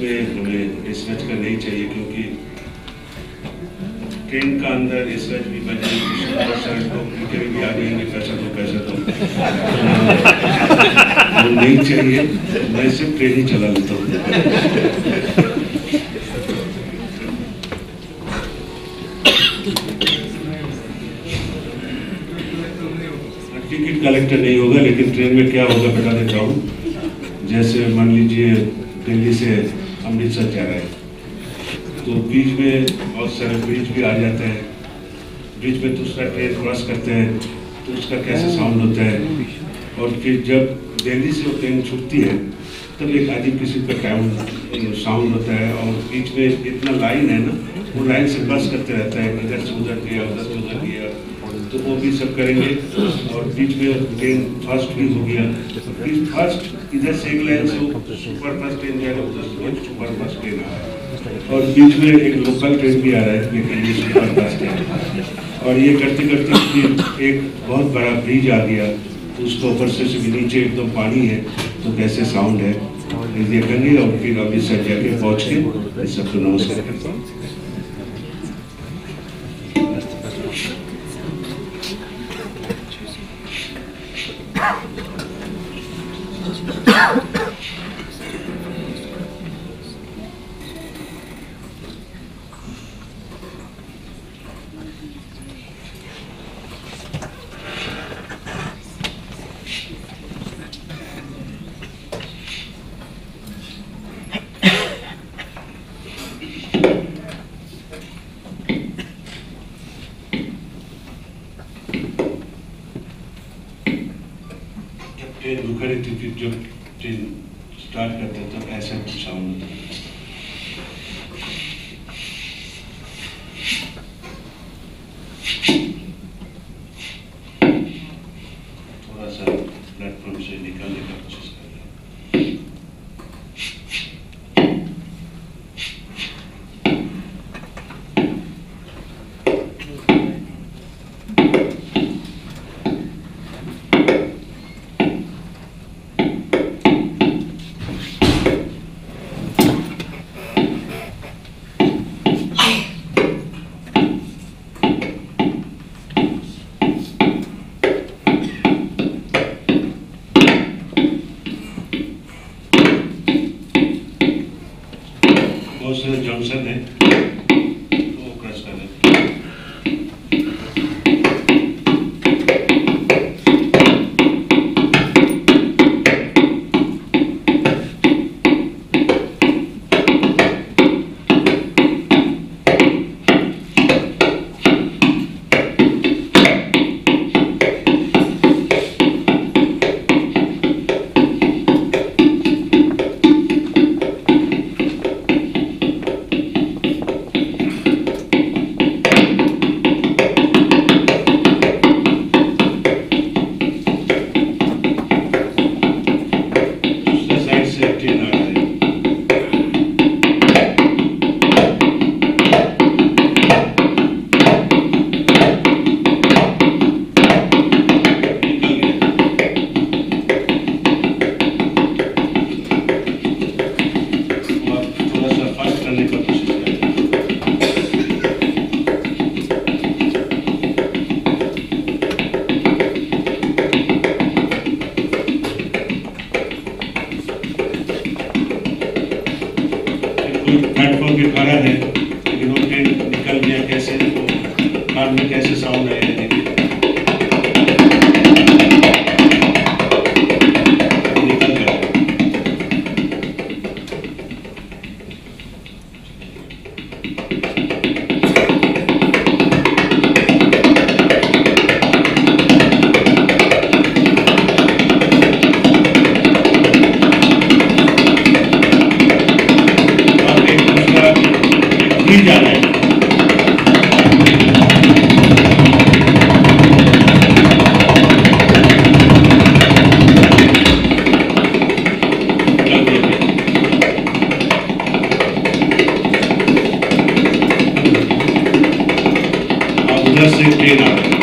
में हमें स्वेच का नहीं चाहिए, क्योंकि ट्रेन का अंदर स्वेच भी बजे बहुत सारे लोग कभी भी आ जाएंगे, पैसा दो पैसा दो, वो नहीं चाहिए। मैं सिर्फ ट्रेन ही चला लेता हूँ। टिकट कलेक्टर नहीं होगा, लेकिन ट्रेन में क्या होगा बता देता हूँ। जैसे मान लीजिए दिल्ली से अमृतसर जा रहा है, तो बीच में बहुत सारे ब्रिज भी आ जाते हैं। ब्रिज में दूसरा ट्रेन क्रॉस करते हैं तो उसका कैसे साउंड होता है, और फिर जब दिल्ली से वो ट्रेन छूटती है तब एक अजीब किस्म का टाइम साउंड होता है। और बीच में इतना लाइन है ना, वो लाइन से बस करते रहता है, इधर से उधर गया, उधर से उधर गया, तो वो भी सब करेंगे। और बीच में ट्रेन फास्ट भी हो गया, फिर फास्ट इधर से एक लाइन से सुपर फास्ट ट्रेन जाएगा, उधर से सुपर फास्ट ट्रेन आ रहा है, और बीच में एक लोकल ट्रेन भी आ रहा है, लेकिन ये सुपर फास्ट है। और ये करते करते फिर एक बहुत बड़ा ब्रिज आ गया, तो उसके ऊपर से नीचे एकदम पानी है, तो कैसे साउंड है ये करेंगे। और फिर अमृतसर जाके पहुँच के सबको नमस्कार करता हूँ। ट्रेन रुका रहती थी, जब ट्रेन स्टार्ट करते तब ऐसा कुछ साउंड होता है। थोड़ा सा प्लेटफॉर्म से निकलने का कोशिश कर रहे हैं। बहुत सारे जंक्शन है, तो क्रॉस कर रहे हैं। प्लेटफॉर्म पे खड़ा है, लेकिन वो ट्रेन निकल गया कैसे, वो कार में कैसे साउंड आया है देखिए। निकल गया। जा रहा है। अब उधर से ट्रेन आ रहा है।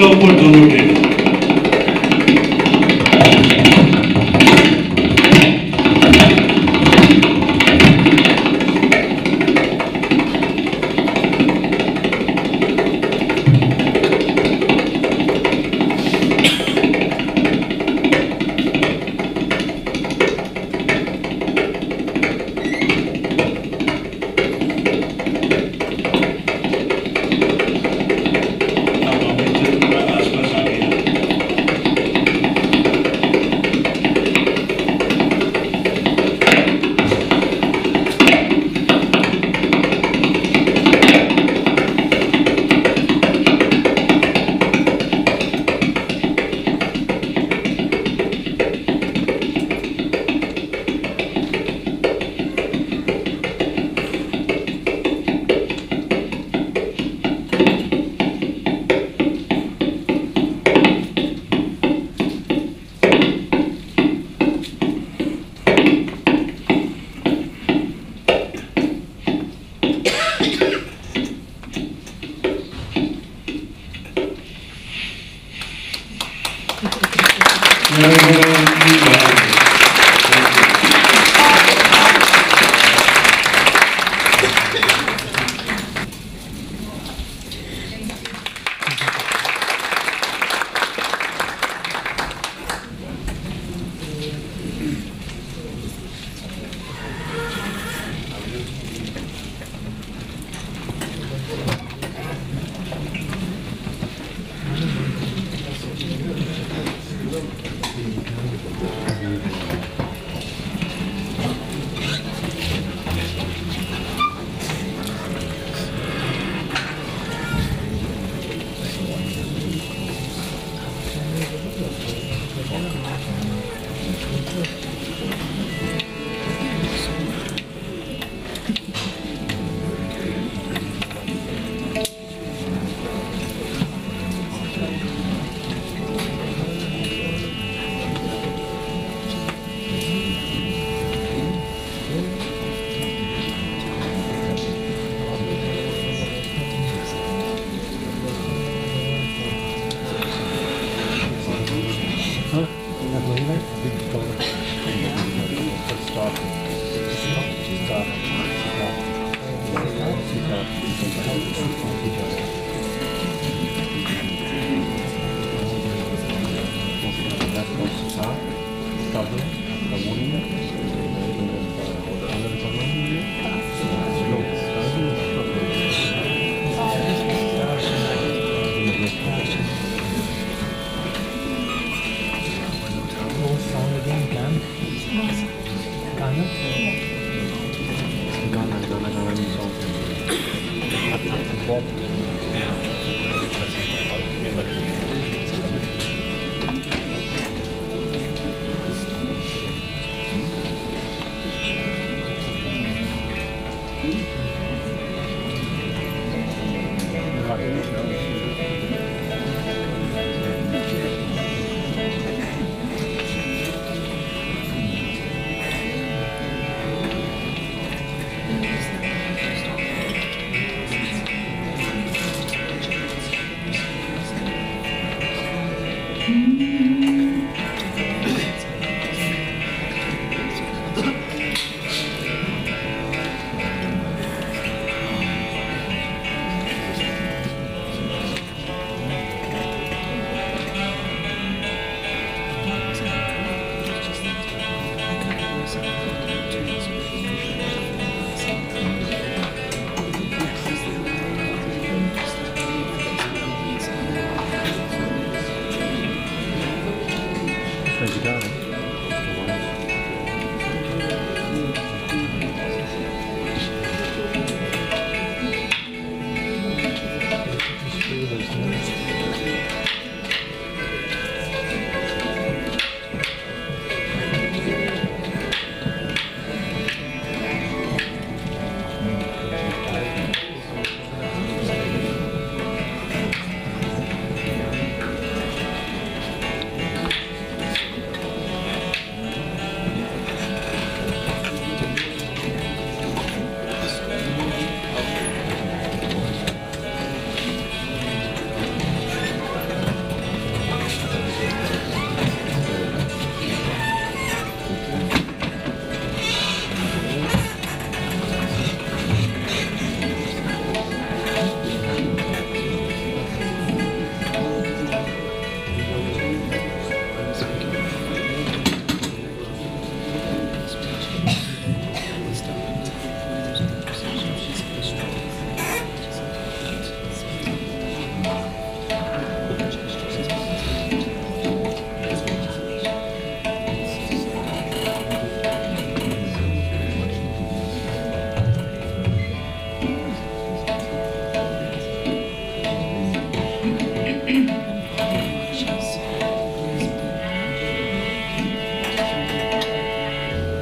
ऊपर दोनों के।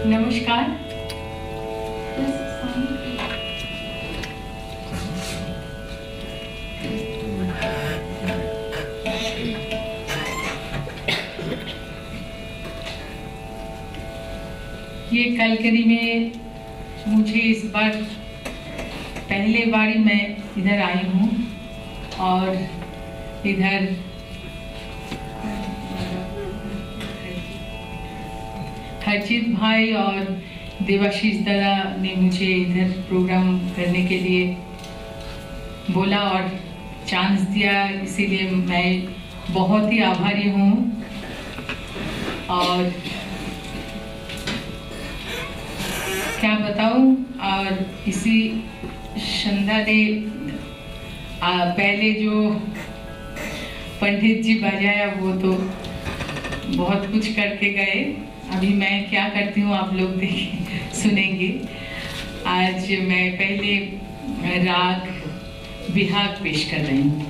नमस्कार। ये कलकरी में मुझे इस बार पहले बारी मैं इधर आई हूँ और इधर हरजीत भाई और देवाशीष दादा ने मुझे इधर प्रोग्राम करने के लिए बोला और चांस दिया, इसीलिए मैं बहुत ही आभारी हूँ। और क्या बताऊँ, और इसी संध्या ने पहले जो पंडित जी बजाया वो तो बहुत कुछ करके गए। अभी मैं क्या करती हूँ आप लोग देखें सुनेंगे। आज मैं पहले राग बिहाग पेश कर रही हूँ।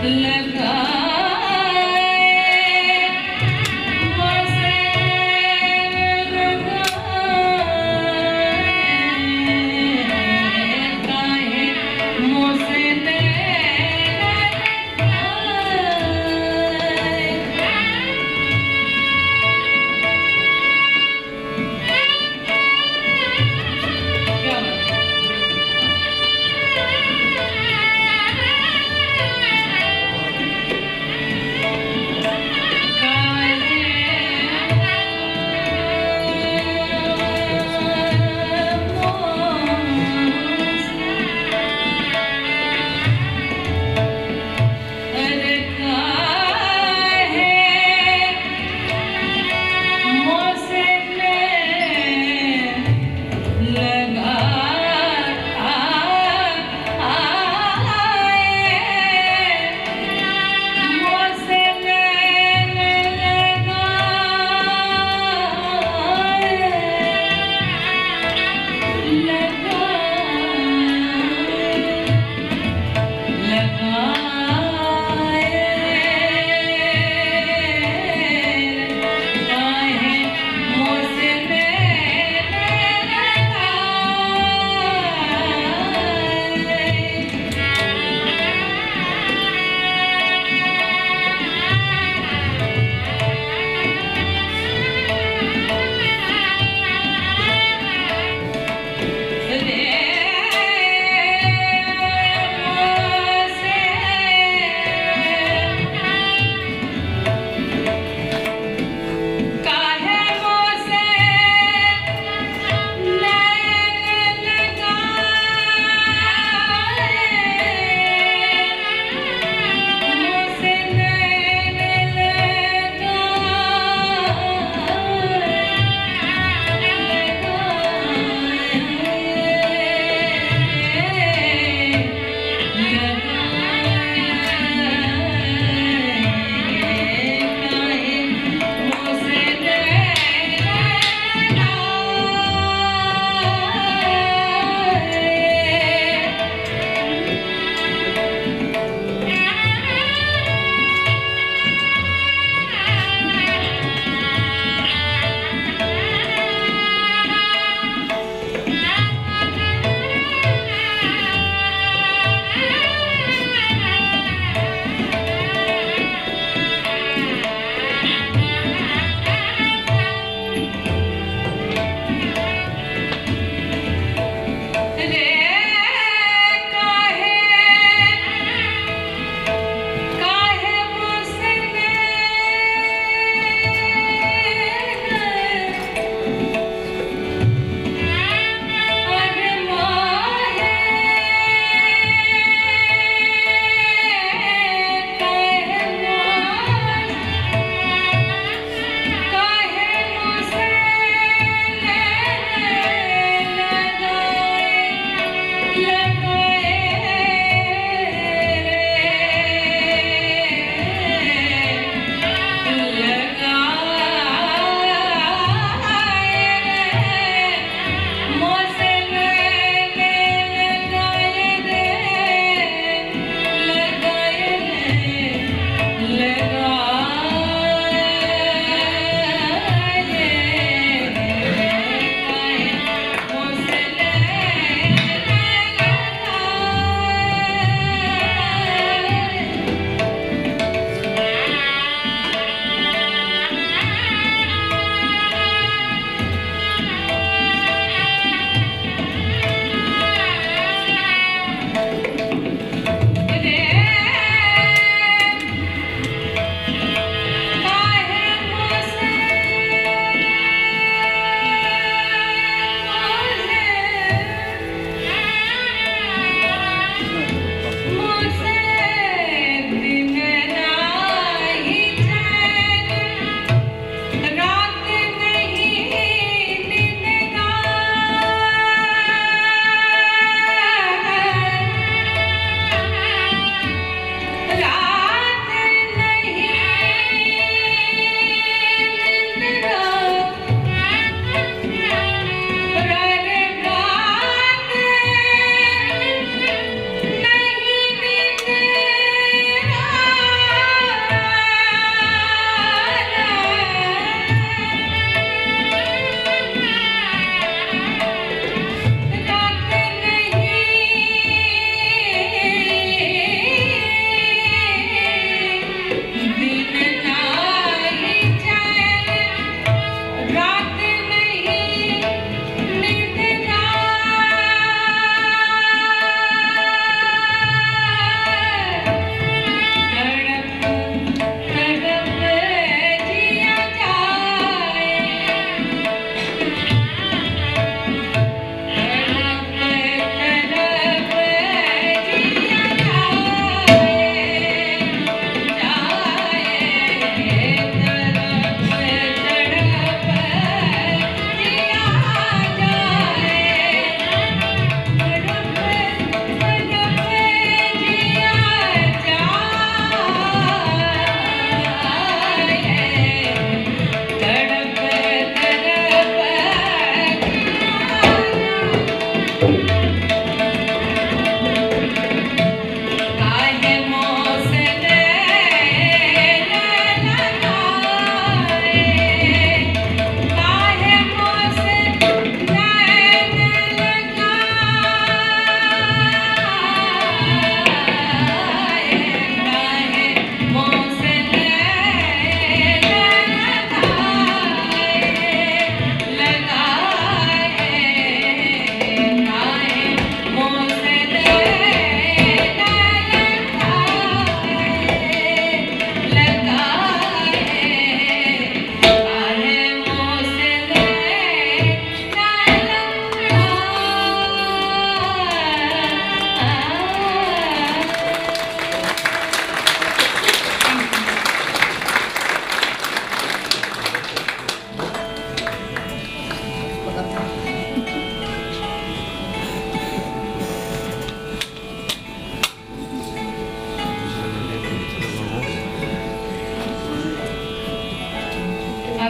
से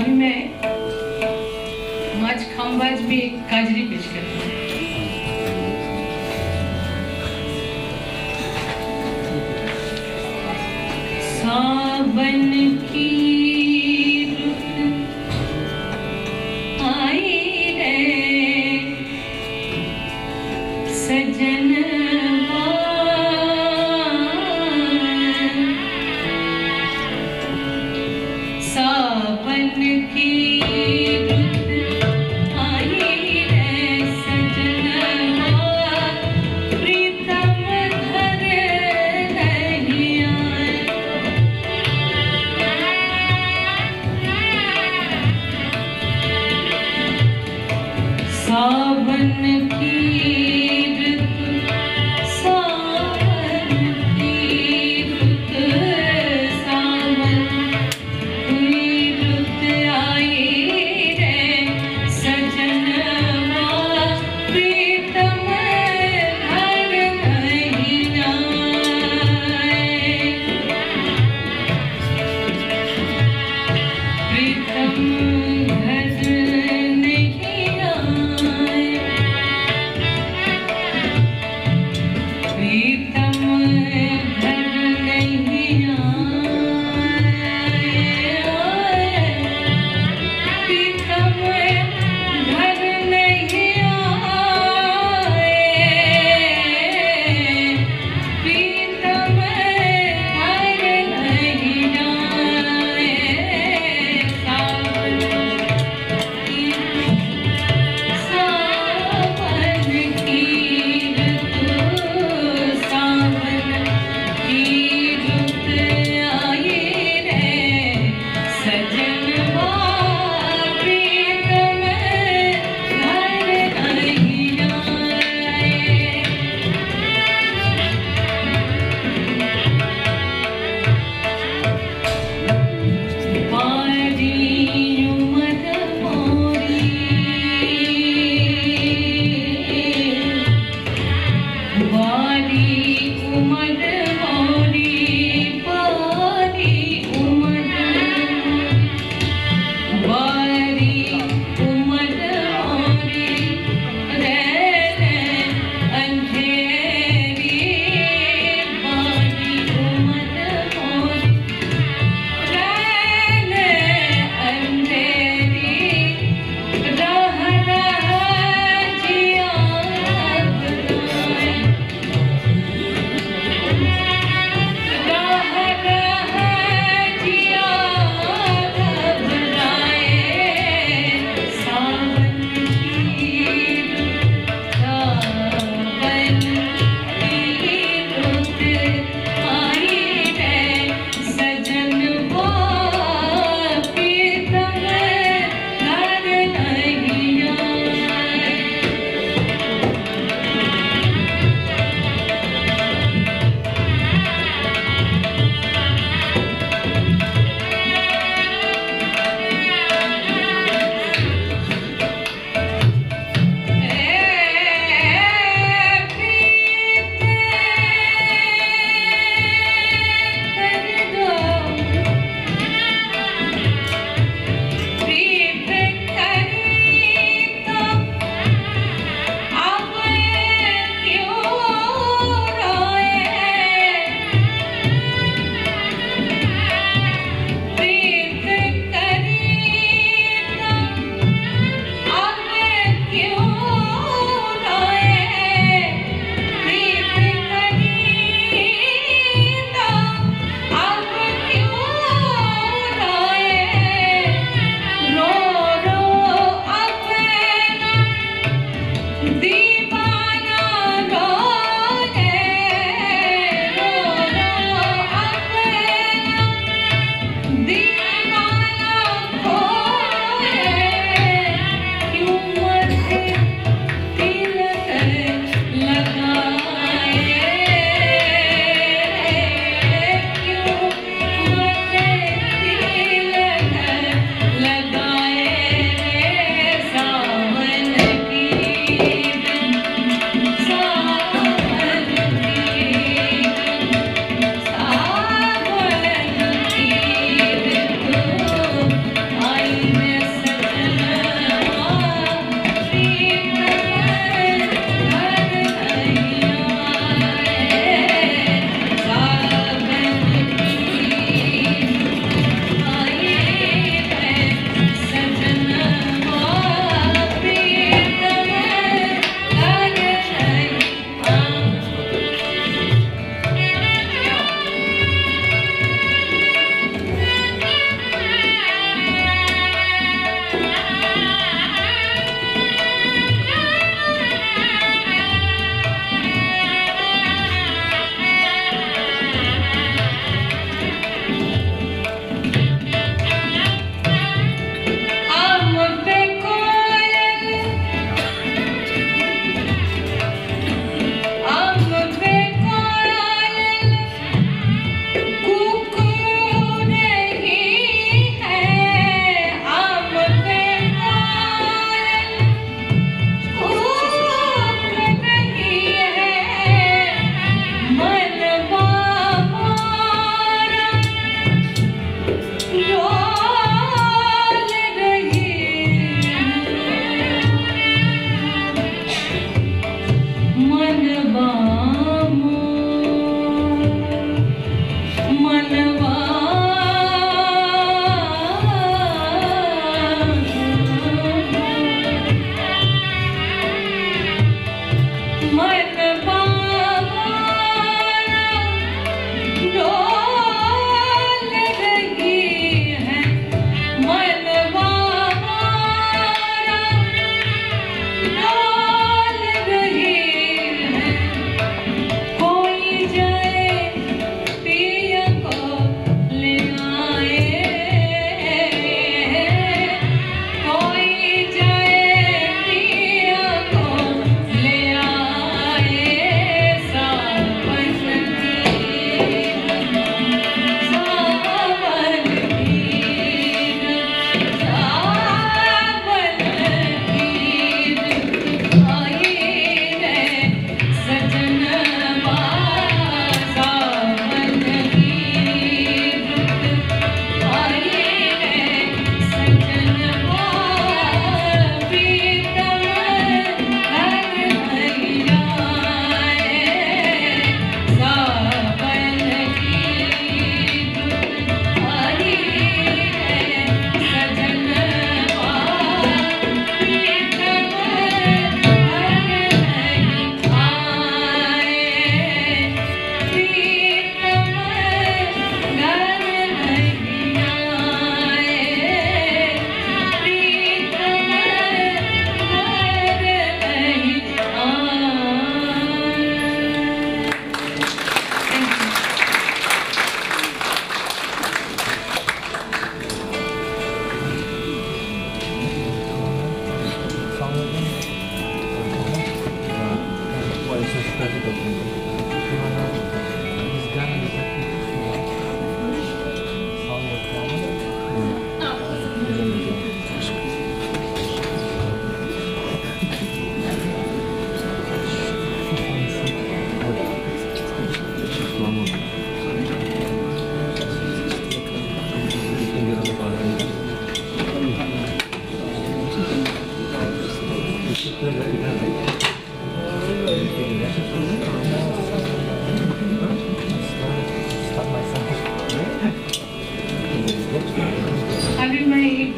अभी मैं माच खम्बाज में एक काजरी पेश करती हूँ। सावन की रुत आई रे सजनवा, सावन की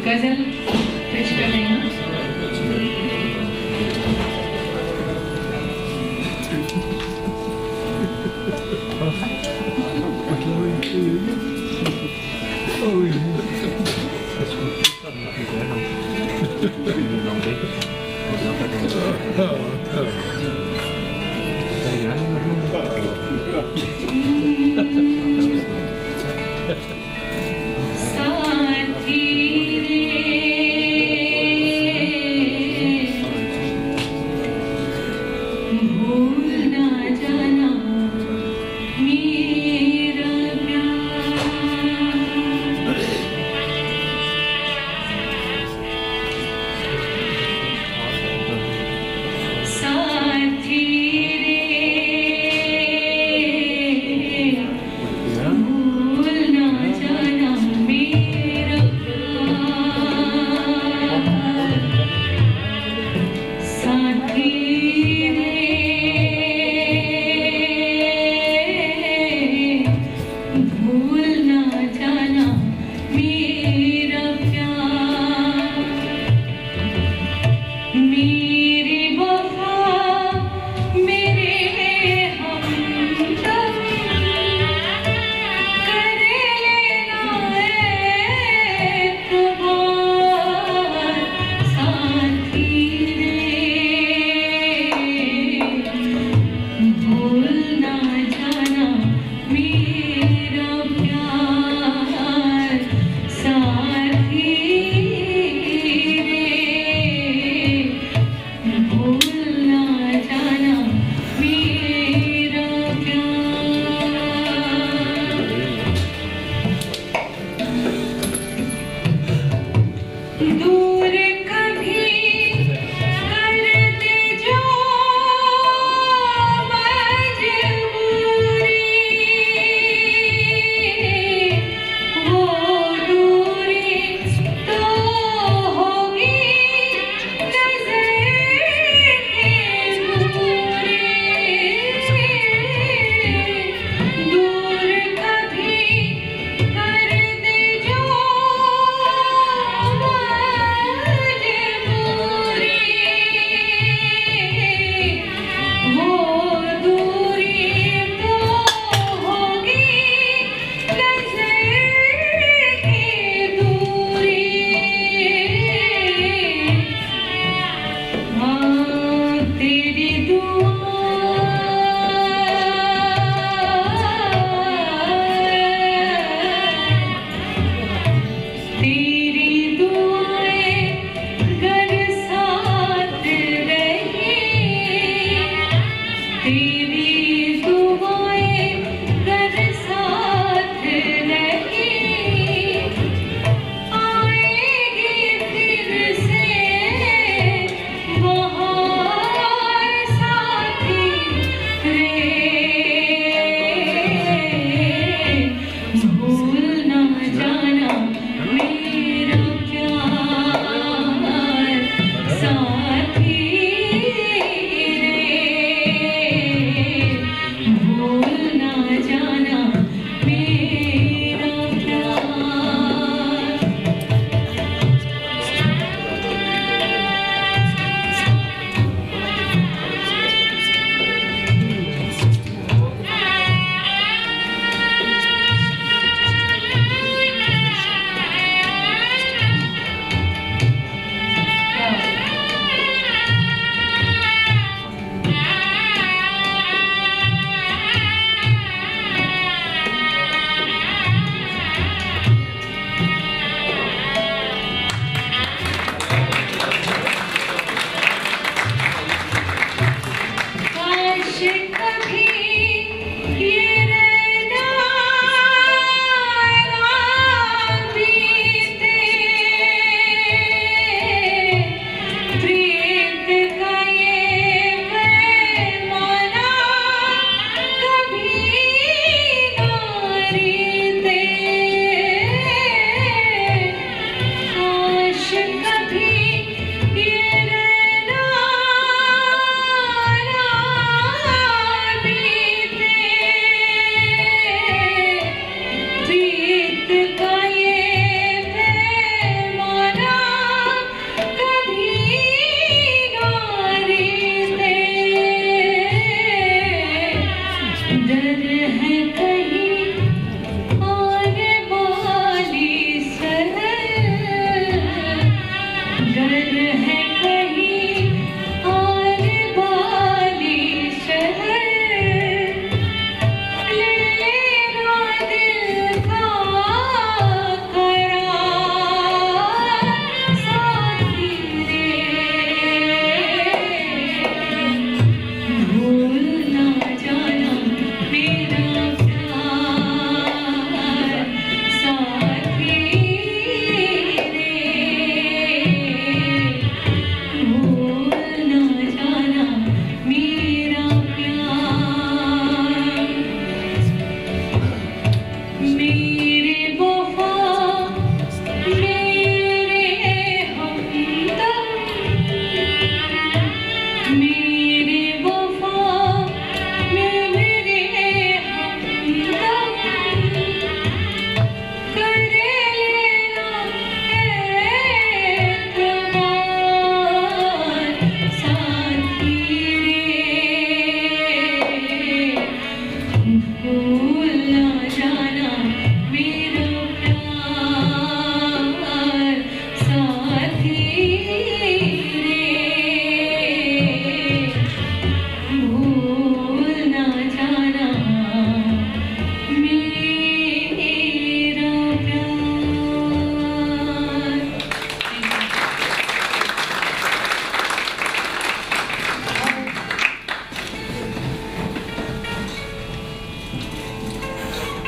गजल पेश कर रही हूँ। साथी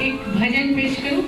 एक भजन पेश करूं।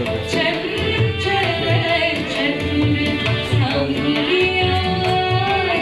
चंचल चतुर अंगुरिया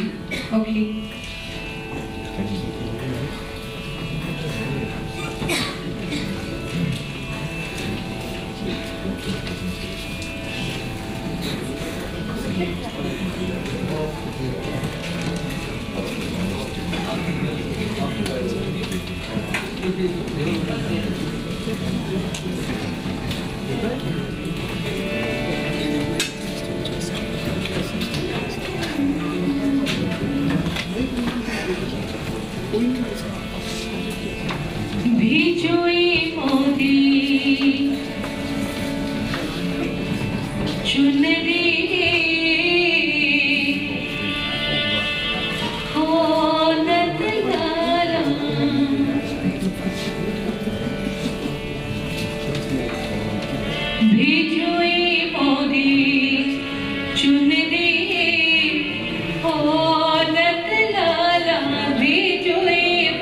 ओके भिजोई मोदी चुनरी होनत लाला भिजोई मोदी चुनरी होनत लाला भिजोई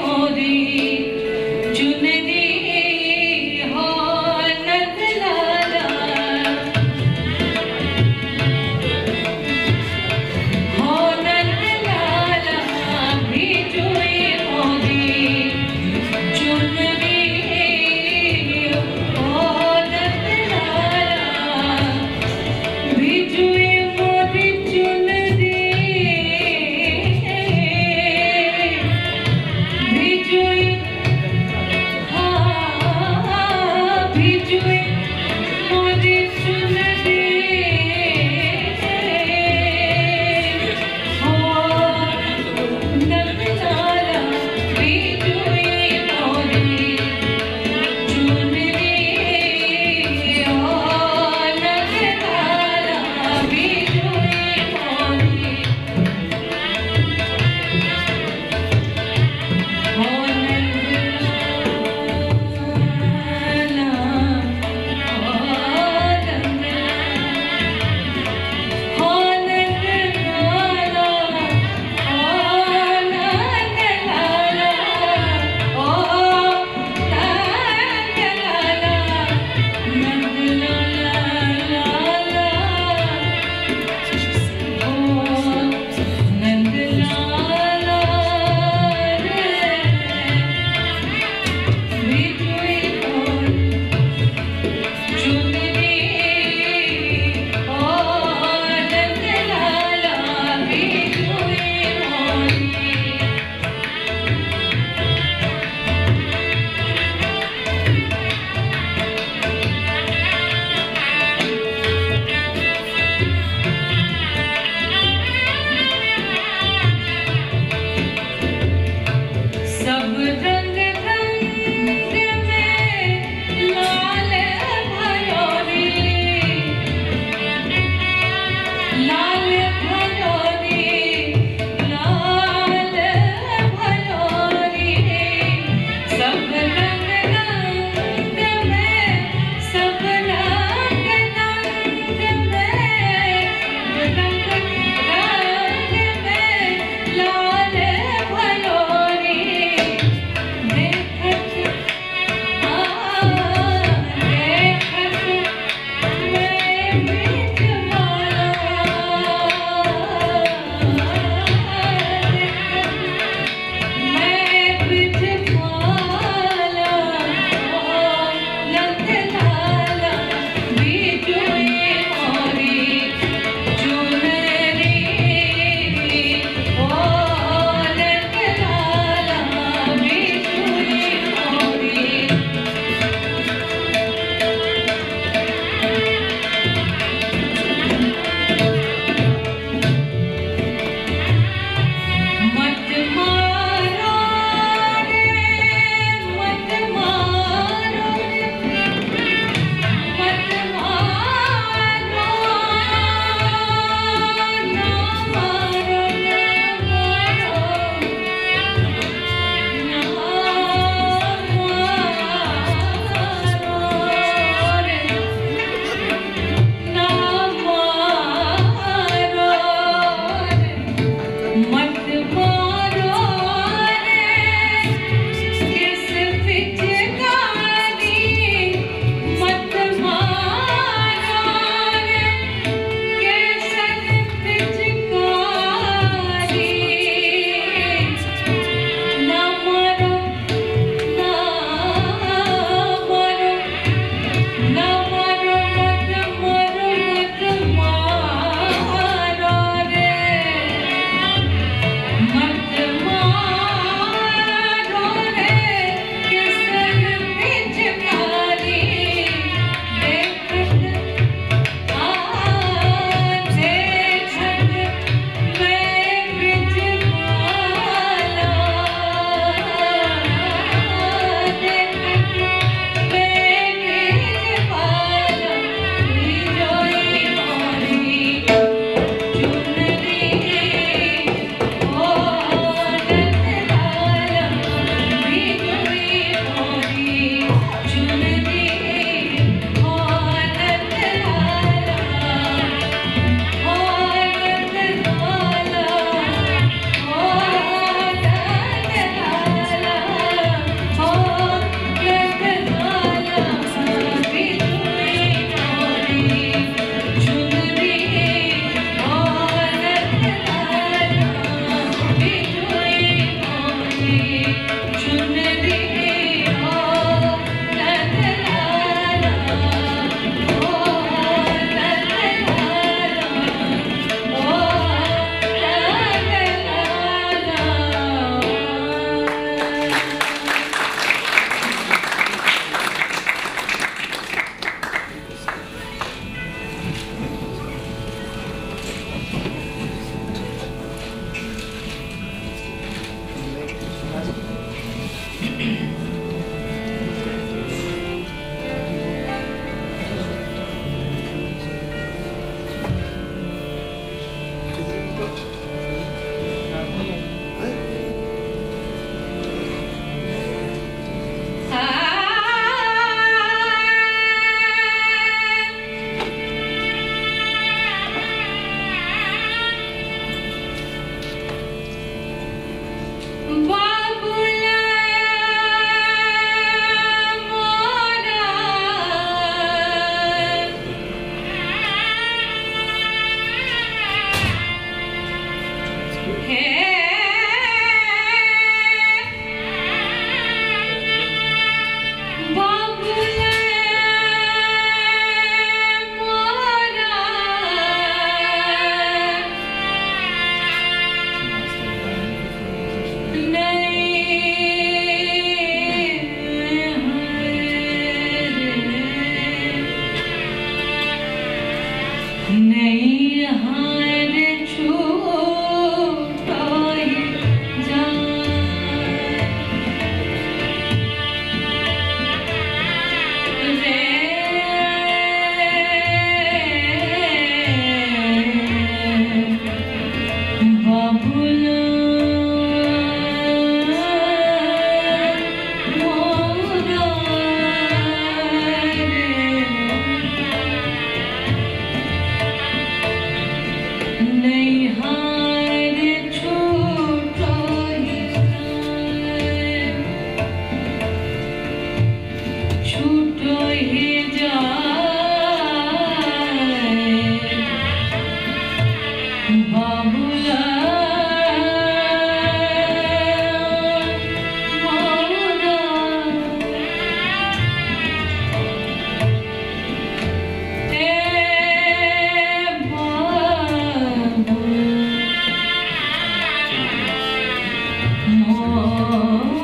ओ